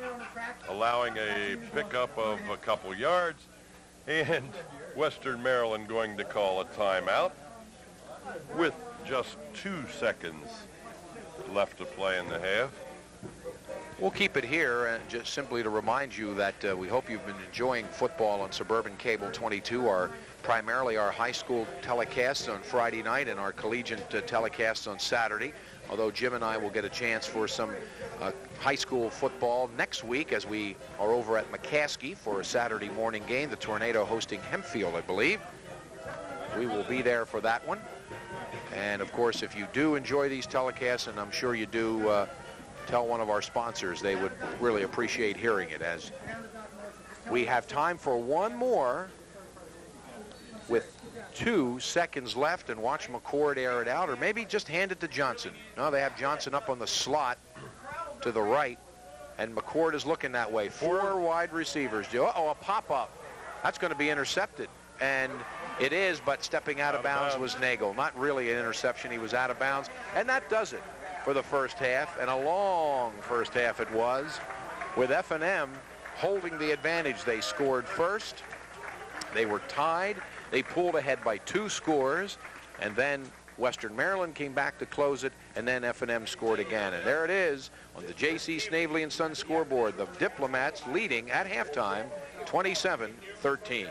allowing a pickup of a couple yards, and Western Maryland going to call a timeout with just two seconds left to play in the half. We'll keep it here, and just simply to remind you that uh, we hope you've been enjoying football on Suburban Cable twenty-two, our primarily our high school telecasts on Friday night and our collegiate uh, telecasts on Saturday, although Jim and I will get a chance for some uh, high school football next week as we are over at McCaskey for a Saturday morning game, the Tornado hosting Hempfield, I believe. We will be there for that one. And of course, if you do enjoy these telecasts, and I'm sure you do, uh, tell one of our sponsors. They would really appreciate hearing it, as we have time for one more with two seconds left, and watch McCord air it out, or maybe just hand it to Johnson. No, they have Johnson up on the slot to the right, and McCord is looking that way. Four wide receivers. Uh-oh, a pop-up. That's going to be intercepted, and it is, but stepping out of bounds was Nagel. Not really an interception. He was out of bounds, and that does it for the first half, and a long first half it was, with F and M holding the advantage. They scored first. They were tied. They pulled ahead by two scores, and then Western Maryland came back to close it, and then F and M scored again. And there it is on the J C Snavely and Sons scoreboard. The Diplomats leading at halftime, twenty-seven thirteen.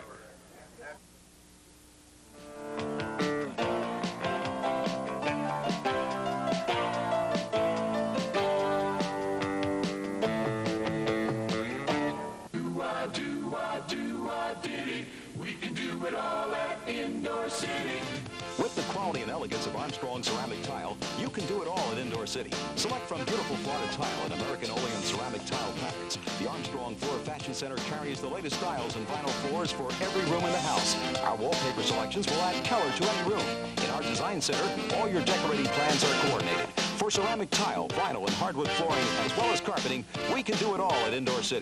With the quality and elegance of Armstrong ceramic tile, you can do it all at Indoor City. Select from beautiful Florida tile and American Oleum ceramic tile packets. The Armstrong Floor Fashion Center carries the latest styles and vinyl floors for every room in the house. Our wallpaper selections will add color to any room. In our design center, all your decorating plans are coordinated. For ceramic tile, vinyl, and hardwood flooring, as well as carpeting, we can do it all at Indoor City.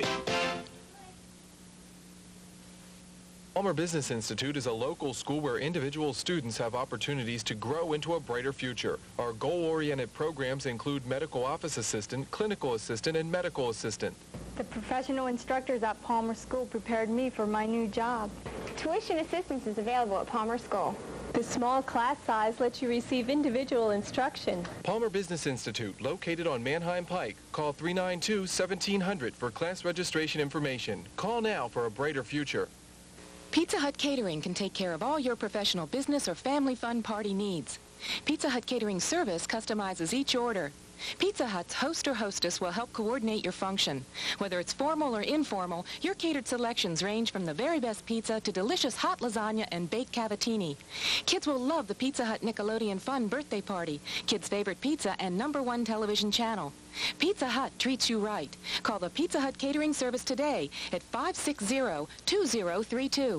Palmer Business Institute is a local school where individual students have opportunities to grow into a brighter future. Our goal-oriented programs include medical office assistant, clinical assistant, and medical assistant. The professional instructors at Palmer School prepared me for my new job. Tuition assistance is available at Palmer School. The small class size lets you receive individual instruction. Palmer Business Institute, located on Manheim Pike. Call three nine two, seventeen hundred for class registration information. Call now for a brighter future. Pizza Hut Catering can take care of all your professional business or family fun party needs. Pizza Hut Catering service customizes each order. Pizza Hut's host or hostess will help coordinate your function. Whether it's formal or informal, your catered selections range from the very best pizza to delicious hot lasagna and baked cavatini. Kids will love the Pizza Hut Nickelodeon Fun birthday party, kids' favorite pizza, and number one television channel. Pizza Hut treats you right. Call the Pizza Hut Catering Service today at five six zero, two zero three two.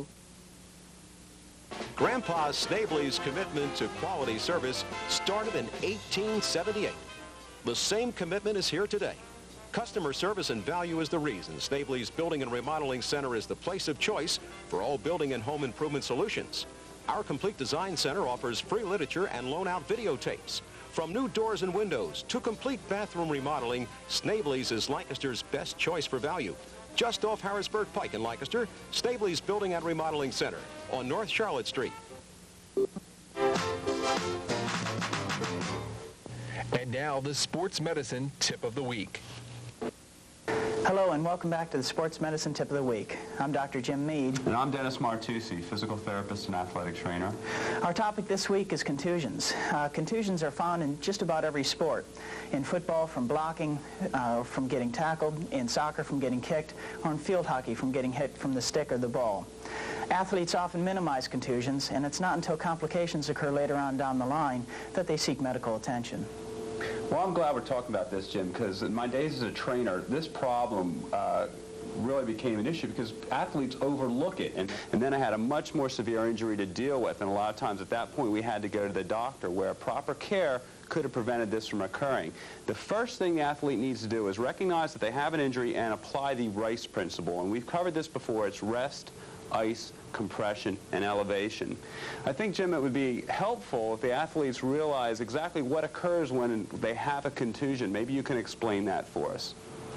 Grandpa Snavely's commitment to quality service started in eighteen seventy-eight. The same commitment is here today. Customer service and value is the reason Snavely's Building and Remodeling Center is the place of choice for all building and home improvement solutions. Our complete design center offers free literature and loan-out videotapes. From new doors and windows to complete bathroom remodeling, Snavely's is Lancaster's best choice for value. Just off Harrisburg Pike in Lancaster, Snavely's Building and Remodeling Center on North Charlotte Street. And now, the Sports Medicine Tip of the Week. Hello and welcome back to the Sports Medicine Tip of the Week. I'm Doctor Jim Mead. And I'm Dennis Martucci, physical therapist and athletic trainer. Our topic this week is contusions. Uh, contusions are found in just about every sport. In football, from blocking, uh, from getting tackled, in soccer, from getting kicked, or in field hockey, from getting hit from the stick or the ball. Athletes often minimize contusions, and it's not until complications occur later on down the line that they seek medical attention. Well, I'm glad we're talking about this, Jim, because in my days as a trainer, this problem uh, really became an issue because athletes overlook it. And, and then I had a much more severe injury to deal with, and a lot of times at that point we had to go to the doctor, where proper care could have prevented this from occurring. The first thing the athlete needs to do is recognize that they have an injury and apply the RICE principle. And we've covered this before. It's rest, ice, compression, and elevation. I think, Jim, it would be helpful if the athletes realize exactly what occurs when they have a contusion. Maybe you can explain that for us.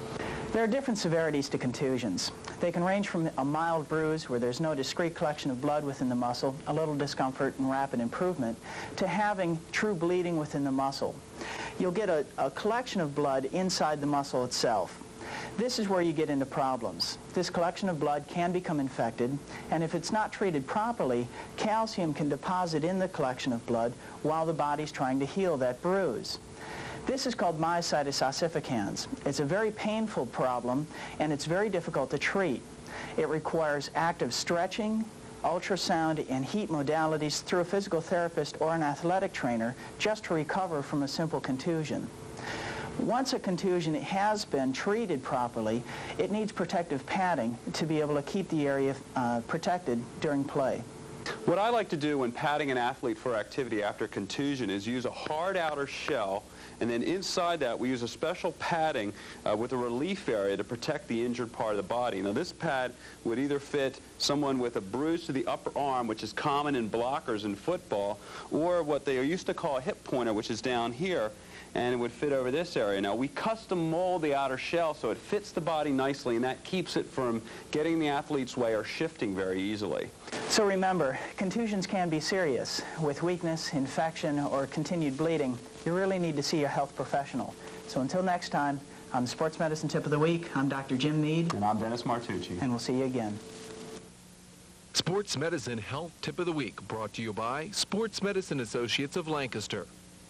There are different severities to contusions. They can range from a mild bruise where there's no discrete collection of blood within the muscle, a little discomfort and rapid improvement, to having true bleeding within the muscle. You'll get a, a collection of blood inside the muscle itself. This is where you get into problems. This collection of blood can become infected, and if it's not treated properly, calcium can deposit in the collection of blood while the body's trying to heal that bruise. This is called myositis ossificans. It's a very painful problem, and it's very difficult to treat. It requires active stretching, ultrasound, and heat modalities through a physical therapist or an athletic trainer just to recover from a simple contusion. Once a contusion has been treated properly, it needs protective padding to be able to keep the area uh, protected during play. What I like to do when padding an athlete for activity after contusion is use a hard outer shell, and then inside that we use a special padding uh, with a relief area to protect the injured part of the body. Now this pad would either fit someone with a bruise to the upper arm, which is common in blockers in football, or what they used to call a hip pointer, which is down here, and it would fit over this area. Now we custom mold the outer shell so it fits the body nicely, and that keeps it from getting the athlete's way or shifting very easily. So remember, contusions can be serious. With weakness, infection, or continued bleeding, you really need to see a health professional. So until next time, on the Sports Medicine Tip of the Week, I'm Doctor Jim Mead. And I'm Dennis Martucci. And we'll see you again. Sports Medicine Health Tip of the Week, brought to you by Sports Medicine Associates of Lancaster.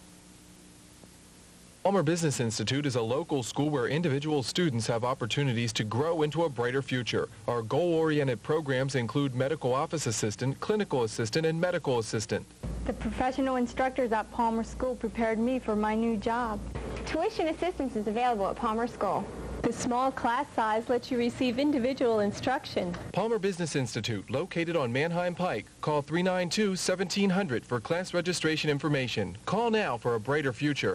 Palmer Business Institute is a local school where individual students have opportunities to grow into a brighter future. Our goal-oriented programs include medical office assistant, clinical assistant, and medical assistant. The professional instructors at Palmer School prepared me for my new job. Tuition assistance is available at Palmer School. The small class size lets you receive individual instruction. Palmer Business Institute, located on Manheim Pike. Call three nine two, seventeen hundred for class registration information. Call now for a brighter future.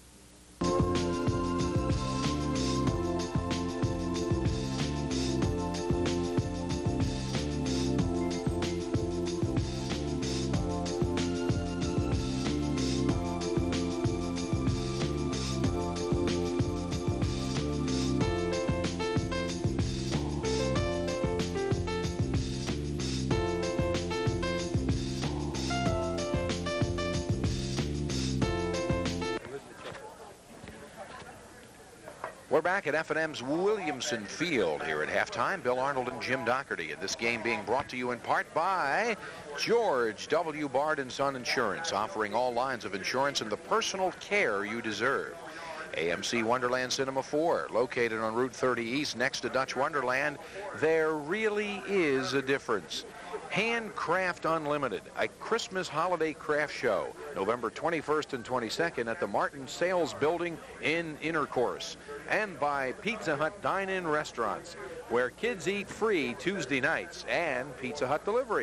We're back at F and M's Williamson Field here at halftime. Bill Arnold and Jim Doherty. And this game being brought to you in part by George W. Bard and Son Insurance, offering all lines of insurance and the personal care you deserve. A M C Wonderland Cinema four, located on Route thirty East next to Dutch Wonderland. There really is a difference. Handcraft Unlimited, a Christmas holiday craft show, November twenty-first and twenty-second at the Martin Sales Building in Intercourse. And by Pizza Hut Dine-In Restaurants, where kids eat free Tuesday nights, and Pizza Hut delivery.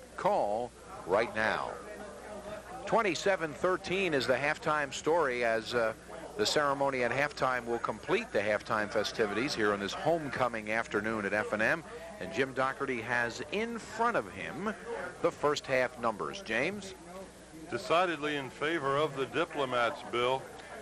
Call right now. twenty-seven thirteen is the halftime story, as uh, the ceremony at halftime will complete the halftime festivities here on this homecoming afternoon at F and M. And Jim Doherty has in front of him the first half numbers. James? Decidedly in favor of the Diplomats, Bill.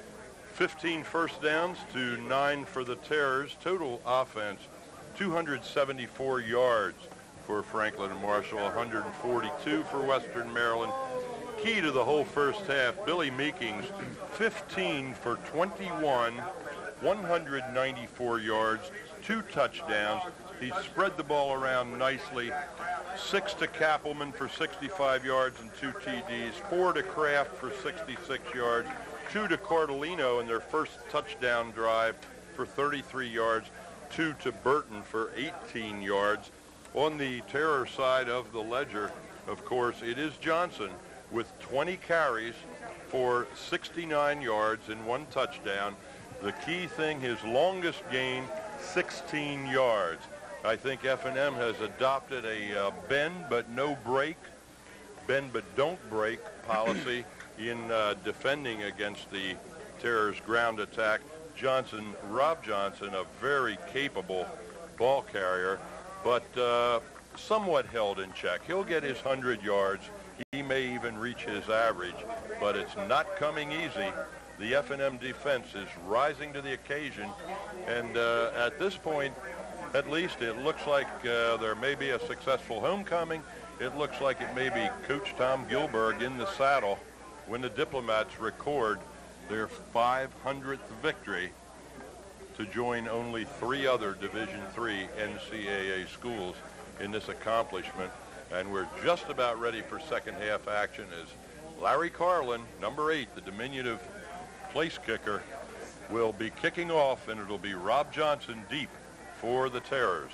fifteen first downs to nine for the Terrors. Total offense, two hundred seventy-four yards for Franklin and Marshall, one hundred forty-two for Western Maryland. Key to the whole first half, Billy Meekings, fifteen for twenty-one, one hundred ninety-four yards, two touchdowns. He spread the ball around nicely. Six to Kappelman for sixty-five yards and two T Ds. Four to Kraft for sixty-six yards. Two to Cardellino in their first touchdown drive for thirty-three yards. Two to Burton for eighteen yards. On the Terror side of the ledger, of course, it is Johnson with twenty carries for sixty-nine yards and one touchdown. The key thing, his longest gain, sixteen yards. I think F and M has adopted a uh, bend but no break, bend but don't break policy in uh, defending against the Terror's ground attack. Johnson, Rob Johnson, a very capable ball carrier, but uh, somewhat held in check. He'll get his one hundred yards. He may even reach his average, but it's not coming easy. The F and M defense is rising to the occasion, And uh, at this point, at least, it looks like uh, there may be a successful homecoming. It looks like it may be Coach Tom Gilberg in the saddle when the Diplomats record their five hundredth victory to join only three other Division three N C A A schools in this accomplishment. And we're just about ready for second half action as Larry Carlin, number eight, the diminutive place kicker, will be kicking off, and it'll be Rob Johnson deep for the Terrors.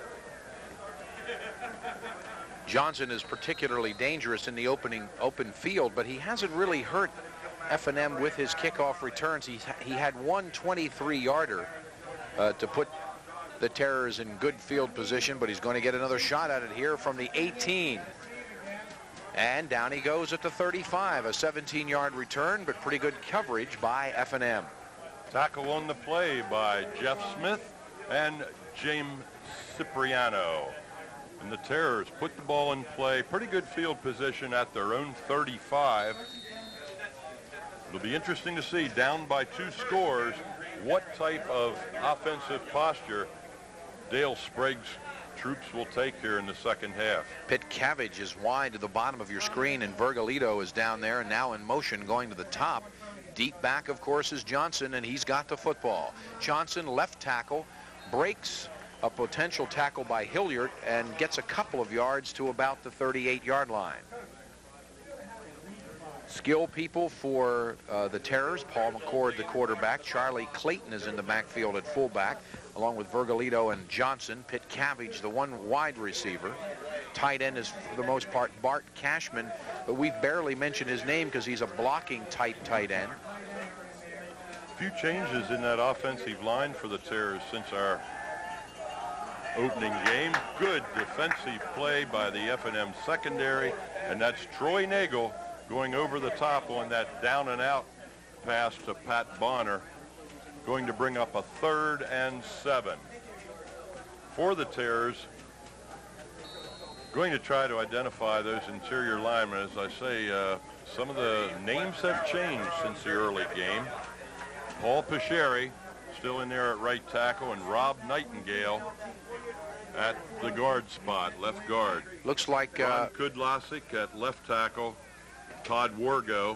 Johnson is particularly dangerous in the opening open field, but he hasn't really hurt F and M with his kickoff returns. He, he had one twenty-three yarder uh, to put the Terrors in good field position, but he's going to get another shot at it here from the eighteen. And down he goes at the thirty-five, a seventeen yard return, but pretty good coverage by F and M. Tackle on the play by Jeff Smith and James Cipriano. And the Terrors put the ball in play, pretty good field position at their own thirty-five. It'll be interesting to see, down by two scores, what type of offensive posture Dale Sprague's troops will take here in the second half. Pitt Cavage is wide to the bottom of your screen, and Vergalito is down there and now in motion going to the top. Deep back, of course, is Johnson, and he's got the football. Johnson, left tackle, breaks a potential tackle by Hilliard and gets a couple of yards to about the thirty-eight yard line. Skill people for uh, the Terrors. Paul McCord, the quarterback. Charlie Clayton is in the backfield at fullback, along with Vergalito and Johnson. Pitt Cavage, the one wide receiver. Tight end is, for the most part, Bart Cashman, but we've barely mentioned his name because he's a blocking type tight end. A few changes in that offensive line for the Terrors since our opening game. Good defensive play by the F and M secondary, and that's Troy Nagel going over the top on that down and out pass to Pat Bonner, going to bring up a third and seven. For the Terrors, going to try to identify those interior linemen. As I say, uh, some of the names have changed since the early game. Paul Picheri still in there at right tackle, and Rob Nightingale at the guard spot, left guard. Looks like uh, Ron Kudlasik at left tackle, Todd Wargo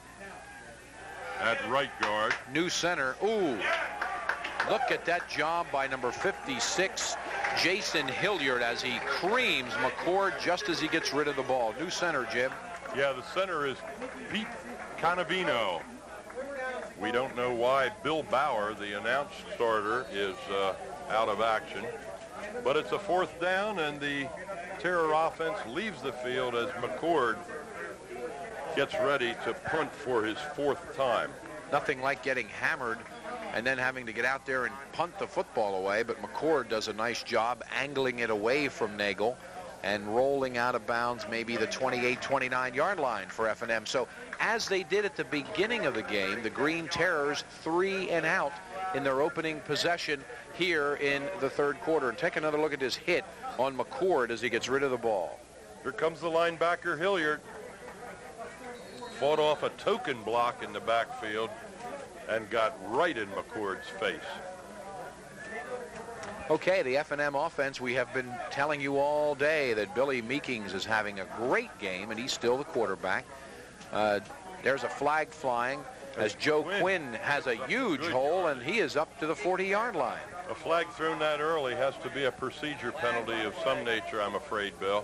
at right guard. New center. Ooh, look at that job by number fifty-six, Jason Hilliard, as he creams McCord just as he gets rid of the ball. New center, Jim. Yeah, the center is Pete Canavino. We don't know why Bill Bauer, the announced starter, is uh, out of action. But it's a fourth down, and the Terror offense leaves the field as McCord gets ready to punt for his fourth time. Nothing like getting hammered and then having to get out there and punt the football away, but McCord does a nice job angling it away from Nagel and rolling out of bounds maybe the twenty-eight, twenty-nine yard line for F and M. So as they did at the beginning of the game, the Green Terrors three and out in their opening possession here in the third quarter. And take another look at this hit on McCord as he gets rid of the ball. Here comes the linebacker Hilliard. Fought off a token block in the backfield and got right in McCord's face. Okay, the F and M offense, we have been telling you all day that Billy Meekings is having a great game, and he's still the quarterback. Uh, there's a flag flying as Joe Quinn, Quinn has a huge Good. hole, and he is up to the forty yard line. A flag thrown that early has to be a procedure penalty of some nature, I'm afraid, Bill.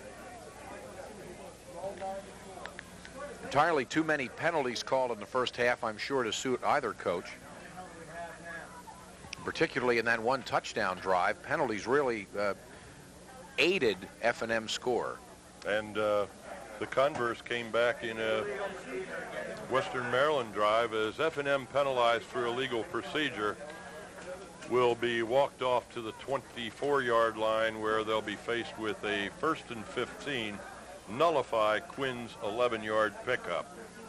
Entirely too many penalties called in the first half, I'm sure, to suit either coach. Particularly in that one touchdown drive, penalties really uh, aided F and M's score. And uh, the converse came back in a Western Maryland drive as F and M, penalized for illegal procedure, will be walked off to the twenty-four yard line where they'll be faced with a first and fifteen, nullify Quinn's eleven yard pickup.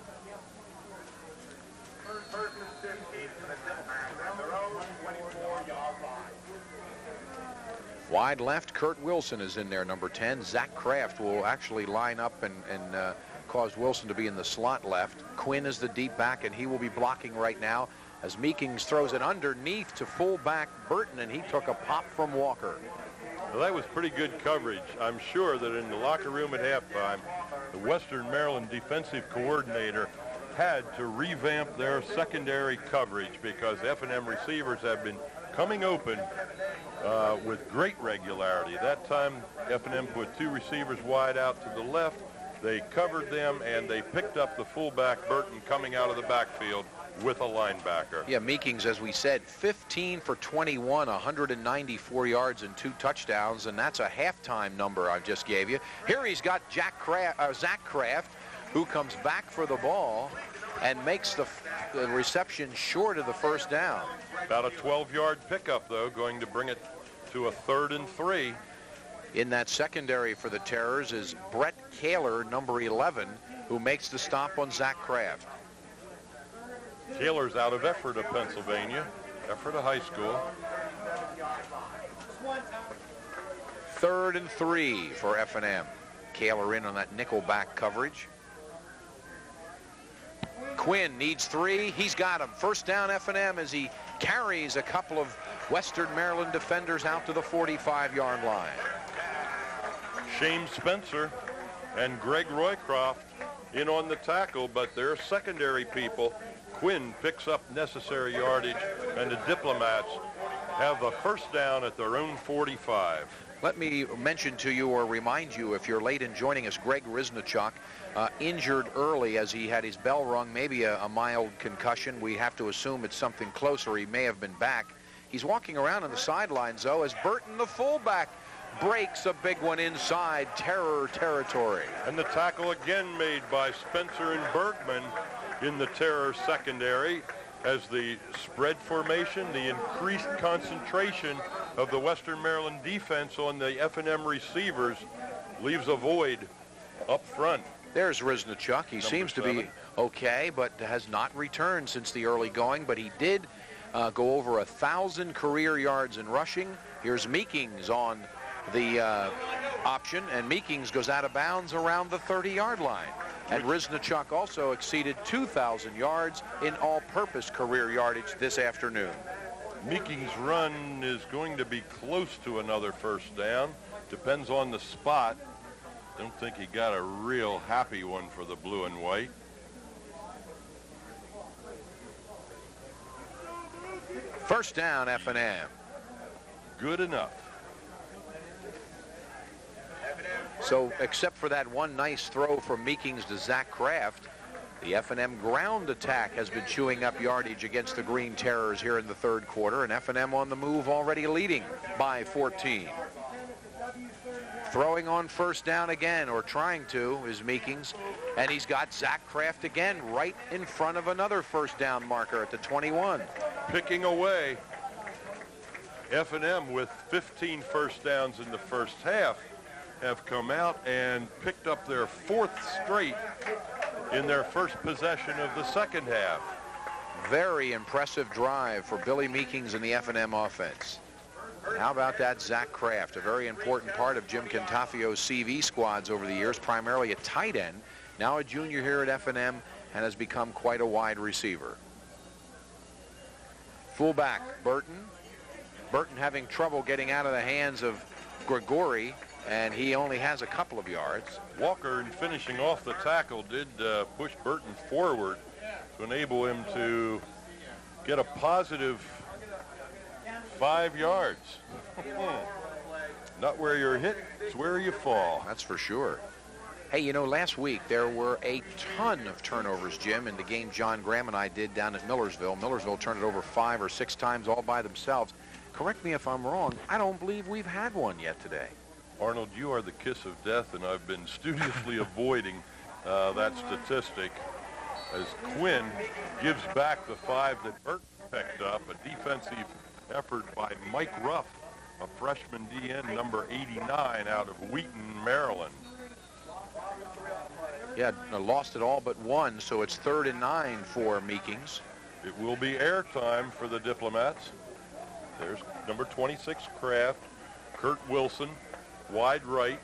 Wide left, Kurt Wilson is in there, number ten. Zach Kraft will actually line up and, and uh, cause Wilson to be in the slot left. Quinn is the deep back, and he will be blocking right now as Meekings throws it underneath to fullback Burton, and he took a pop from Walker. Well, that was pretty good coverage. I'm sure that in the locker room at halftime, the Western Maryland defensive coordinator had to revamp their secondary coverage because F and M receivers have been coming open uh, with great regularity. That time, F and M put two receivers wide out to the left. They covered them, and they picked up the fullback Burton coming out of the backfield with a linebacker. Yeah, Meekings, as we said, fifteen for twenty-one, one hundred ninety-four yards and two touchdowns, and that's a halftime number I just gave you. Here he's got Jack Kraft, uh, Zach Kraft, who comes back for the ball and makes the, the reception short of the first down. About a twelve-yard pickup, though, going to bring it to a third and three. In that secondary for the Terrors is Brett Kaler, number eleven, who makes the stop on Zach Kraft. Kaler's out of Ephrata, Pennsylvania, Ephrata High School. Third and three for F and M. Kaler in on that nickel back coverage. Quinn needs three. He's got him. First down F and M as he carries a couple of Western Maryland defenders out to the forty-five-yard line. Shane Spencer and Greg Roycroft in on the tackle, but their secondary people. Quinn picks up necessary yardage, and the Diplomats have a first down at their own forty-five. Let me mention to you or remind you, if you're late in joining us, Greg Riznichuk, uh, injured early as he had his bell rung, maybe a, a mild concussion. We have to assume it's something closer. He may have been back. He's walking around on the sidelines, though, as Burton, the fullback, breaks a big one inside Terror territory. And the tackle again made by Spencer and Bergman in the Terror secondary as the spread formation, the increased concentration of the Western Maryland defense on the F and M receivers leaves a void up front. There's Riznichuk. He Number seems seven. to be okay, but has not returned since the early going, but he did uh, go over a thousand career yards in rushing. Here's Meekings on the uh, option, and Meekings goes out of bounds around the thirty-yard line. And Riznichuk also exceeded two thousand yards in all-purpose career yardage this afternoon. Meekings' run is going to be close to another first down. Depends on the spot. Don't think he got a real happy one for the blue and white. First down, F and M. Good enough. So except for that one nice throw from Meekings to Zach Kraft, the F and M ground attack has been chewing up yardage against the Green Terrors here in the third quarter, and F and M on the move, already leading by fourteen. Throwing on first down again, or trying to, is Meekings, and he's got Zach Kraft again right in front of another first down marker at the twenty-one. Picking away. F and M with fifteen first downs in the first half have come out and picked up their fourth straight in their first possession of the second half. Very impressive drive for Billy Meekings and the F and M offense. How about that Zach Kraft, a very important part of Jim Cantafio's C V squads over the years, primarily a tight end, now a junior here at F and M, and has become quite a wide receiver. Fullback Burton. Burton having trouble getting out of the hands of Grigori, and he only has a couple of yards. Walker, in finishing off the tackle, did uh, push Burton forward to enable him to get a positive five yards. Not where you're hit, it's where you fall. That's for sure. Hey, you know, last week there were a ton of turnovers, Jim, in the game John Graham and I did down at Millersville. Millersville turned it over five or six times all by themselves. Correct me if I'm wrong, I don't believe we've had one yet today. Arnold, you are the kiss of death, and I've been studiously avoiding uh, that statistic as Quinn gives back the five that Burton picked up, a defensive effort by Mike Ruff, a freshman D N, number eighty-nine, out of Wheaton, Maryland. Yeah, lost it all but one, so it's third and nine for Meekings. It will be airtime for the Diplomats. There's number twenty-six, Kraft, Kurt Wilson, wide right,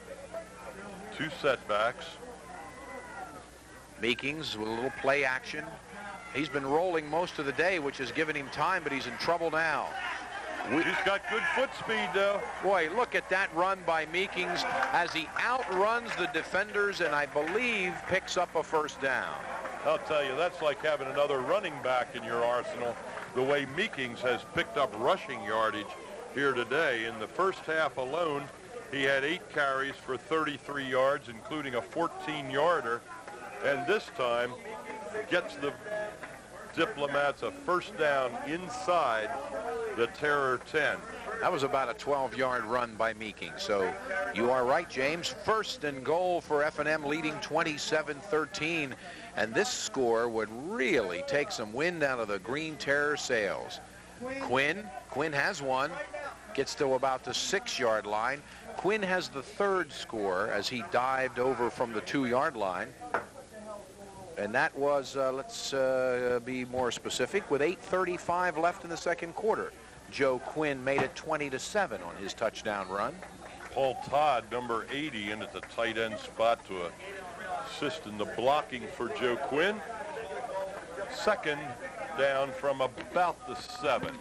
two setbacks. Meekings with a little play action. He's been rolling most of the day, which has given him time, but he's in trouble now. He's got good foot speed, though. Boy, look at that run by Meekings as he outruns the defenders and I believe picks up a first down. I'll tell you, that's like having another running back in your arsenal. The way Meekings has picked up rushing yardage here today. In the first half alone, he had eight carries for thirty-three yards, including a fourteen yarder. And this time gets the Diplomats a first down inside the Terror ten. That was about a twelve yard run by Meekings. So you are right, James. First and goal for F and M, leading twenty-seven thirteen. And this score would really take some wind out of the Green Terror sails. Quinn, Quinn has one, gets to about the six yard line. Quinn has the third score as he dived over from the two yard line. And that was, uh, let's uh, be more specific, with eight thirty-five left in the second quarter. Joe Quinn made it twenty to seven on his touchdown run. Paul Todd, number eighty, in at the tight end spot to assist in the blocking for Joe Quinn. Second down from about the seven.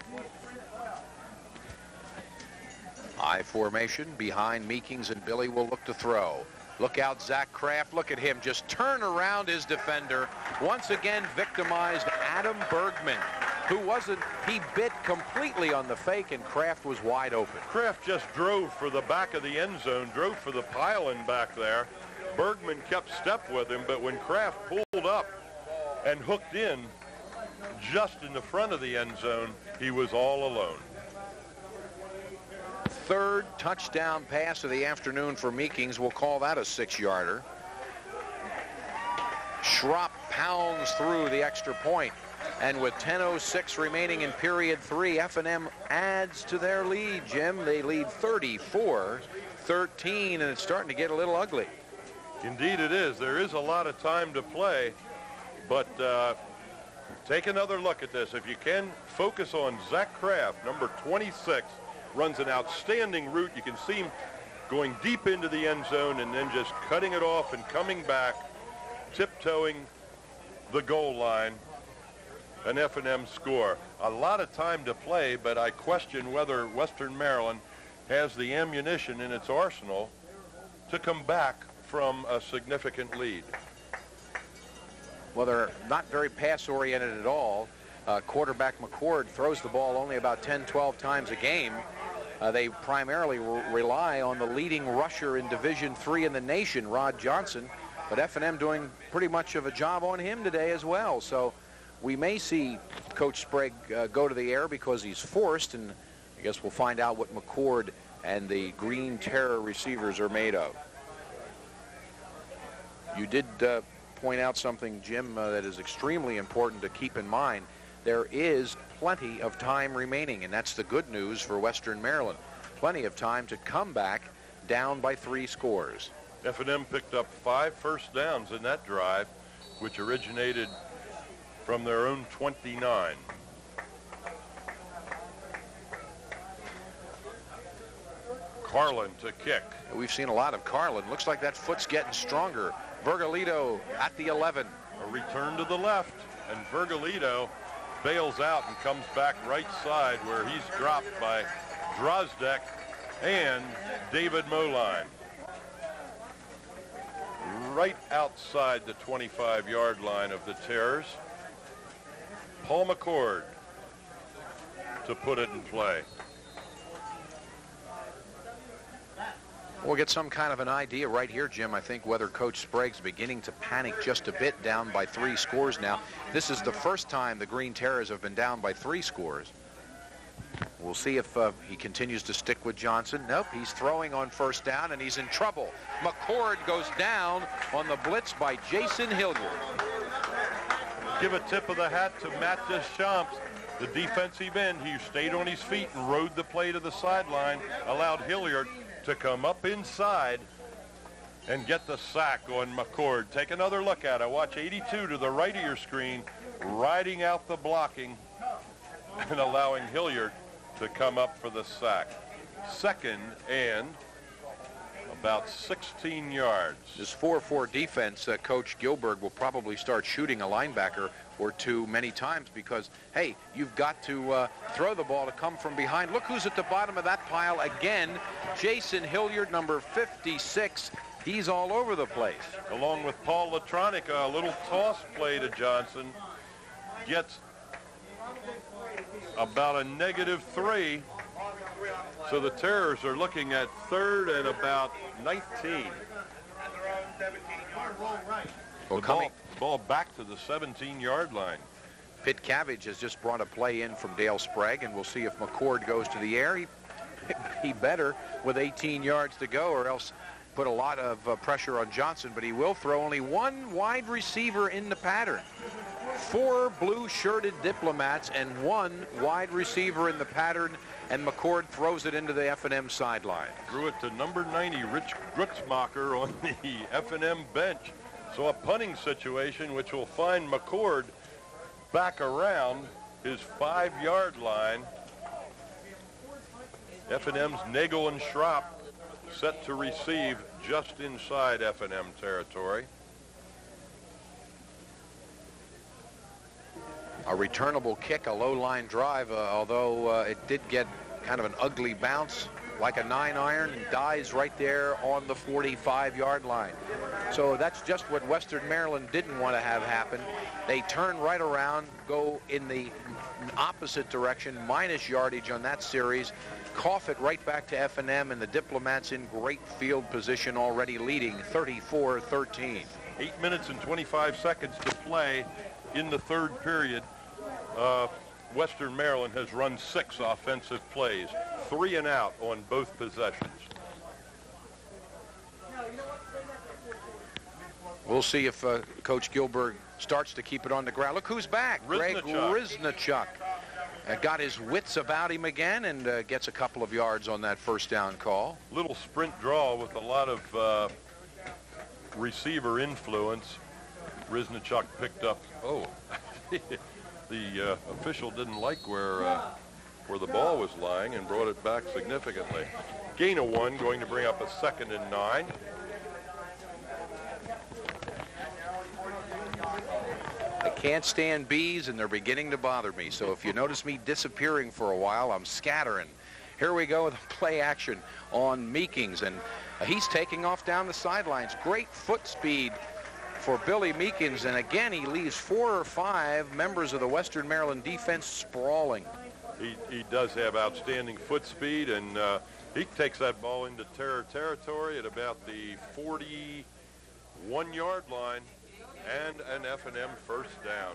I formation behind Meekings, and Billy will look to throw. Look out, Zach Kraft. Look at him just turn around his defender. Once again victimized Adam Bergman, who wasn't, he bit completely on the fake, and Kraft was wide open. Kraft just drove for the back of the end zone, drove for the pile-in back there. Bergman kept step with him, but when Kraft pulled up and hooked in just in the front of the end zone, he was all alone. Third touchdown pass of the afternoon for Meekings. We'll call that a six-yarder. Schropp pounds through the extra point. And with ten oh six remaining in period three, F and M adds to their lead, Jim. They lead thirty-four thirteen, and it's starting to get a little ugly. Indeed it is. There is a lot of time to play, but uh, take another look at this. If you can, focus on Zach Kraft, number twenty-six. Runs an outstanding route. You can see him going deep into the end zone and then just cutting it off and coming back, tiptoeing the goal line. An F and M score. A lot of time to play, but I question whether Western Maryland has the ammunition in its arsenal to come back from a significant lead. Well, they're not very pass-oriented at all. Uh, quarterback McCord throws the ball only about ten, twelve times a game. Uh, they primarily re rely on the leading rusher in Division three in the nation, Rod Johnson. But F and M doing pretty much of a job on him today as well. So we may see Coach Sprague uh, go to the air because he's forced, and I guess we'll find out what McCord and the Green Terror receivers are made of. You did uh, point out something, Jim, uh, that is extremely important to keep in mind. There is plenty of time remaining, and that's the good news for Western Maryland. Plenty of time to come back down by three scores. F and M picked up five first downs in that drive, which originated from their own twenty-nine. Carlin to kick. We've seen a lot of Carlin. Looks like that foot's getting stronger. Vergalito at the eleven. A return to the left, and Vergalito bails out and comes back right side where he's dropped by Drozdek and David Moline. Right outside the twenty-five yard line of the Terrors. Paul McCord to put it in play. We'll get some kind of an idea right here, Jim, I think, whether Coach Sprague's beginning to panic just a bit, down by three scores now. This is the first time the Green Terrors have been down by three scores. We'll see if uh, he continues to stick with Johnson. Nope, he's throwing on first down, and he's in trouble. McCord goes down on the blitz by Jason Hilliard. Give a tip of the hat to Matt Deschamps, the defensive end. He stayed on his feet and rode the play to the sideline, allowed Hilliard to come up inside and get the sack on McCord. Take another look at it. Watch eighty-two to the right of your screen, riding out the blocking and allowing Hilliard to come up for the sack. Second and about sixteen yards. This four four defense, uh, Coach Gilbert will probably start shooting a linebacker or two many times because, hey, you've got to uh, throw the ball to come from behind. Look who's at the bottom of that pile again. Jason Hilliard, number fifty-six. He's all over the place. Along with Paul Latronica, a little toss play to Johnson. Gets about a negative three. So the Terrors are looking at third and about nineteen. Well, the ball, ball back to the seventeen-yard line. Pitt Cabbage has just brought a play in from Dale Sprague, and we'll see if McCord goes to the air. He, he better with eighteen yards to go, or else put a lot of uh, pressure on Johnson, but he will throw. Only one wide receiver in the pattern. Four blue-shirted Diplomats and one wide receiver in the pattern, and McCord throws it into the F and M sideline. Threw it to number ninety, Rich Grutzmacher, on the F and M bench. So a punting situation which will find McCord back around his five-yard line. F and M's Nagel and Schropp set to receive just inside F and M territory. A returnable kick, a low-line drive, uh, although uh, it did get kind of an ugly bounce, like a nine iron, and dies right there on the forty-five-yard line. So that's just what Western Maryland didn't want to have happen. They turn right around, go in the opposite direction, minus yardage on that series, cough it right back to F and M, and the Diplomats in great field position, already leading thirty-four thirteen. Eight minutes and twenty-five seconds to play in the third period. Uh, Western Maryland has run six offensive plays, three and out on both possessions. We'll see if uh, Coach Gilbert starts to keep it on the ground. Look who's back. Greg Riznichuk uh, got his wits about him again and uh, gets a couple of yards on that first down call. Little sprint draw with a lot of uh, receiver influence. Riznichuk picked up, oh, the uh, official didn't like where uh, where the ball was lying and brought it back significantly. Gain of one, going to bring up a second and nine. I can't stand bees, and they're beginning to bother me. So if you notice me disappearing for a while, I'm scattering. Here we go with play action on Meekings, and uh, he's taking off down the sidelines. Great foot speed for Billy Meekins, and again he leaves four or five members of the Western Maryland defense sprawling. He, he does have outstanding foot speed, and uh, he takes that ball into Terror territory at about the forty-one-yard line, and an F and M first down.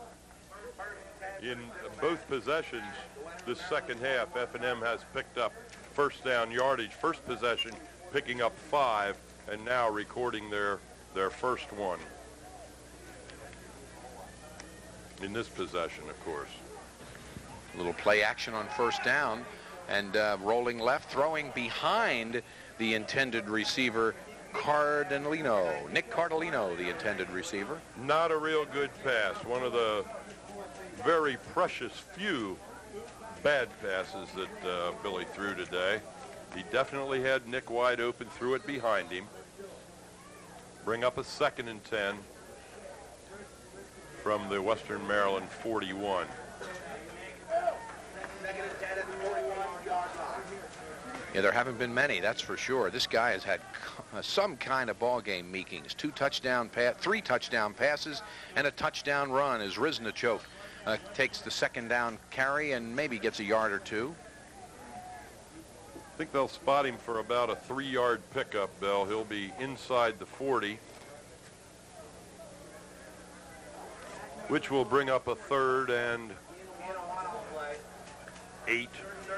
In both possessions this second half, F and M has picked up first down yardage. First possession picking up five, and now recording their their first one in this possession, of course. A little play action on first down, and uh, rolling left, throwing behind the intended receiver, Cardellino. Nick Cardellino, the intended receiver. Not a real good pass. One of the very precious few bad passes that uh, Billy threw today. He definitely had Nick wide open, threw it behind him. Bring up a second and ten from the Western Maryland forty-one. Yeah, there haven't been many, that's for sure. This guy has had some kind of ball game, Meekings. Two touchdown pass, three touchdown passes, and a touchdown run as Riznichuk uh, takes the second down carry and maybe gets a yard or two. I think they'll spot him for about a three-yard pickup, Bill. He'll be inside the forty, which will bring up a third and eight.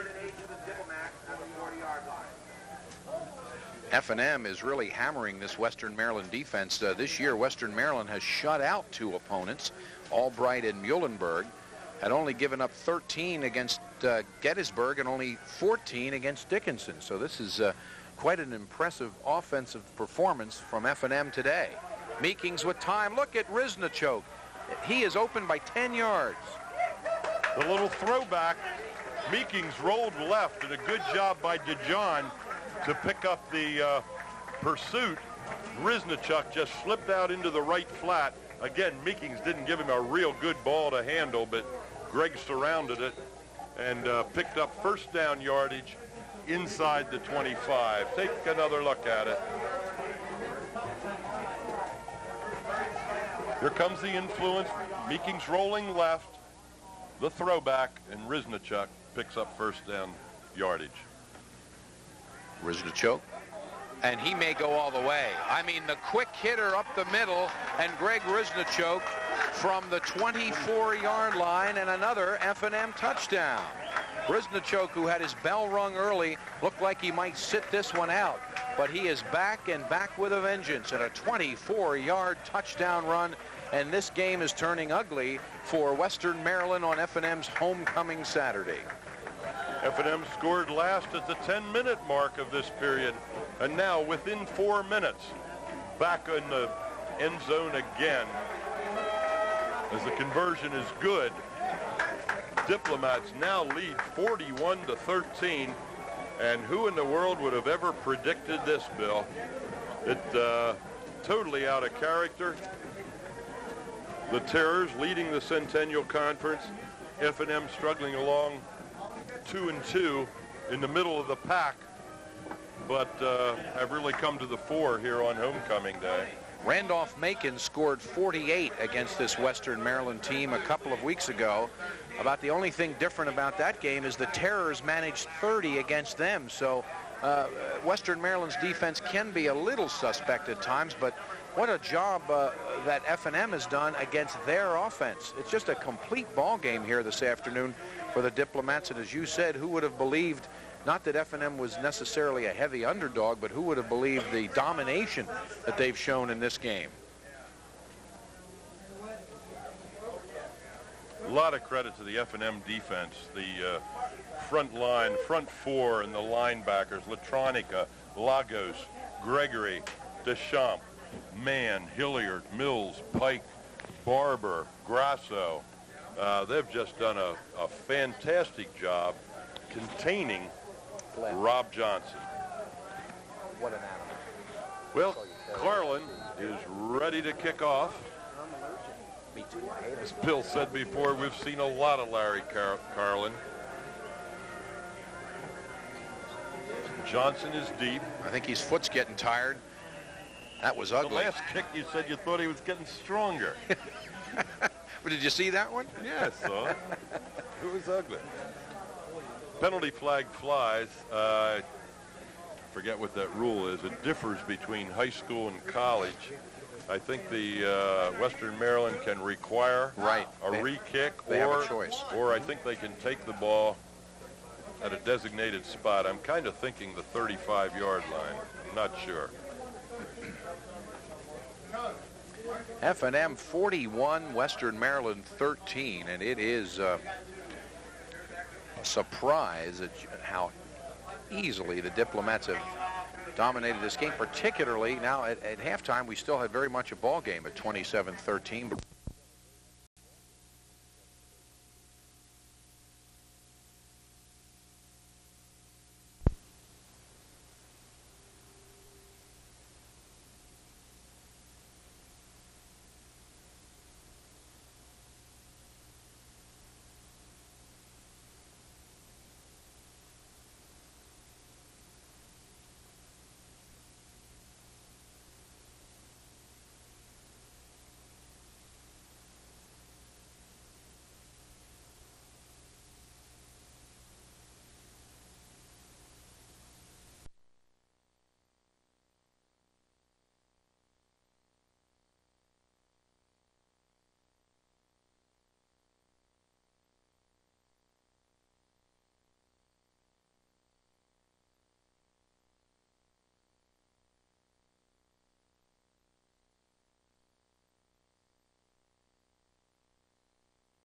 F and M is really hammering this Western Maryland defense. Uh, this year, Western Maryland has shut out two opponents, Albright and Muhlenberg. Had only given up thirteen against uh, Gettysburg and only fourteen against Dickinson. So this is uh, quite an impressive offensive performance from F and M today. Meekings with time. Look at Riznichuk. He is open by ten yards. The little throwback. Meekings rolled left, and a good job by DeJohn to pick up the uh, pursuit. Riznichuk just slipped out into the right flat, Again, Meekings didn't give him a real good ball to handle, but Greg surrounded it and uh, picked up first down yardage inside the twenty-five. Take another look at it. Here comes the influence. Meekings rolling left. The throwback, and Riznichuk picks up first down yardage. Riznichuk. And he may go all the way. I mean, the quick hitter up the middle, and Greg Riznichuk from the twenty-four yard line, and another F and M touchdown. Riznichuk, who had his bell rung early, looked like he might sit this one out, but he is back and back with a vengeance and a twenty-four yard touchdown run, and this game is turning ugly for Western Maryland on F and M's homecoming Saturday. F and M scored last at the ten minute mark of this period, and now within four minutes, back in the end zone again. As the conversion is good, Diplomats now lead forty-one to thirteen, and who in the world would have ever predicted this, Bill? It uh, totally out of character. The Terrors leading the Centennial Conference, F and M struggling along two and two in the middle of the pack, but uh, have really come to the fore here on homecoming day. Randolph-Macon scored forty-eight against this Western Maryland team a couple of weeks ago. About the only thing different about that game is the Terrors managed thirty against them. So uh, Western Maryland's defense can be a little suspect at times, but what a job uh, that F and M has done against their offense. It's just a complete ball game here this afternoon for the Diplomats. And as you said, who would have believed, not that F and M was necessarily a heavy underdog, but who would have believed the domination that they've shown in this game? A lot of credit to the F and M defense, the uh, front line, front four, and the linebackers, Latronica, Lagos, Gregory, Deschamps, Mann, Hilliard, Mills, Pike, Barber, Grasso. Uh, they've just done a, a fantastic job containing Rob Johnson. What an animal. Well, Carlin is ready to kick off. Me too. As Bill said before, we've seen a lot of Larry Car Carlin. Johnson is deep. I think his foot's getting tired. That was ugly. The last kick, you said you thought he was getting stronger. But did you see that one? Yeah, I saw it. It was ugly. Penalty flag flies. Uh, forget what that rule is. It differs between high school and college. I think the uh, Western Maryland can require right. a they, re-kick, they or, have a choice. or I think they can take the ball at a designated spot. I'm kind of thinking the thirty-five yard line. I'm not sure. F and M forty-one, Western Maryland thirteen, and it is uh, a surprise at how easily the Diplomats have dominated this game, particularly now at, at halftime. We still had very much a ball game at twenty-seven thirteen.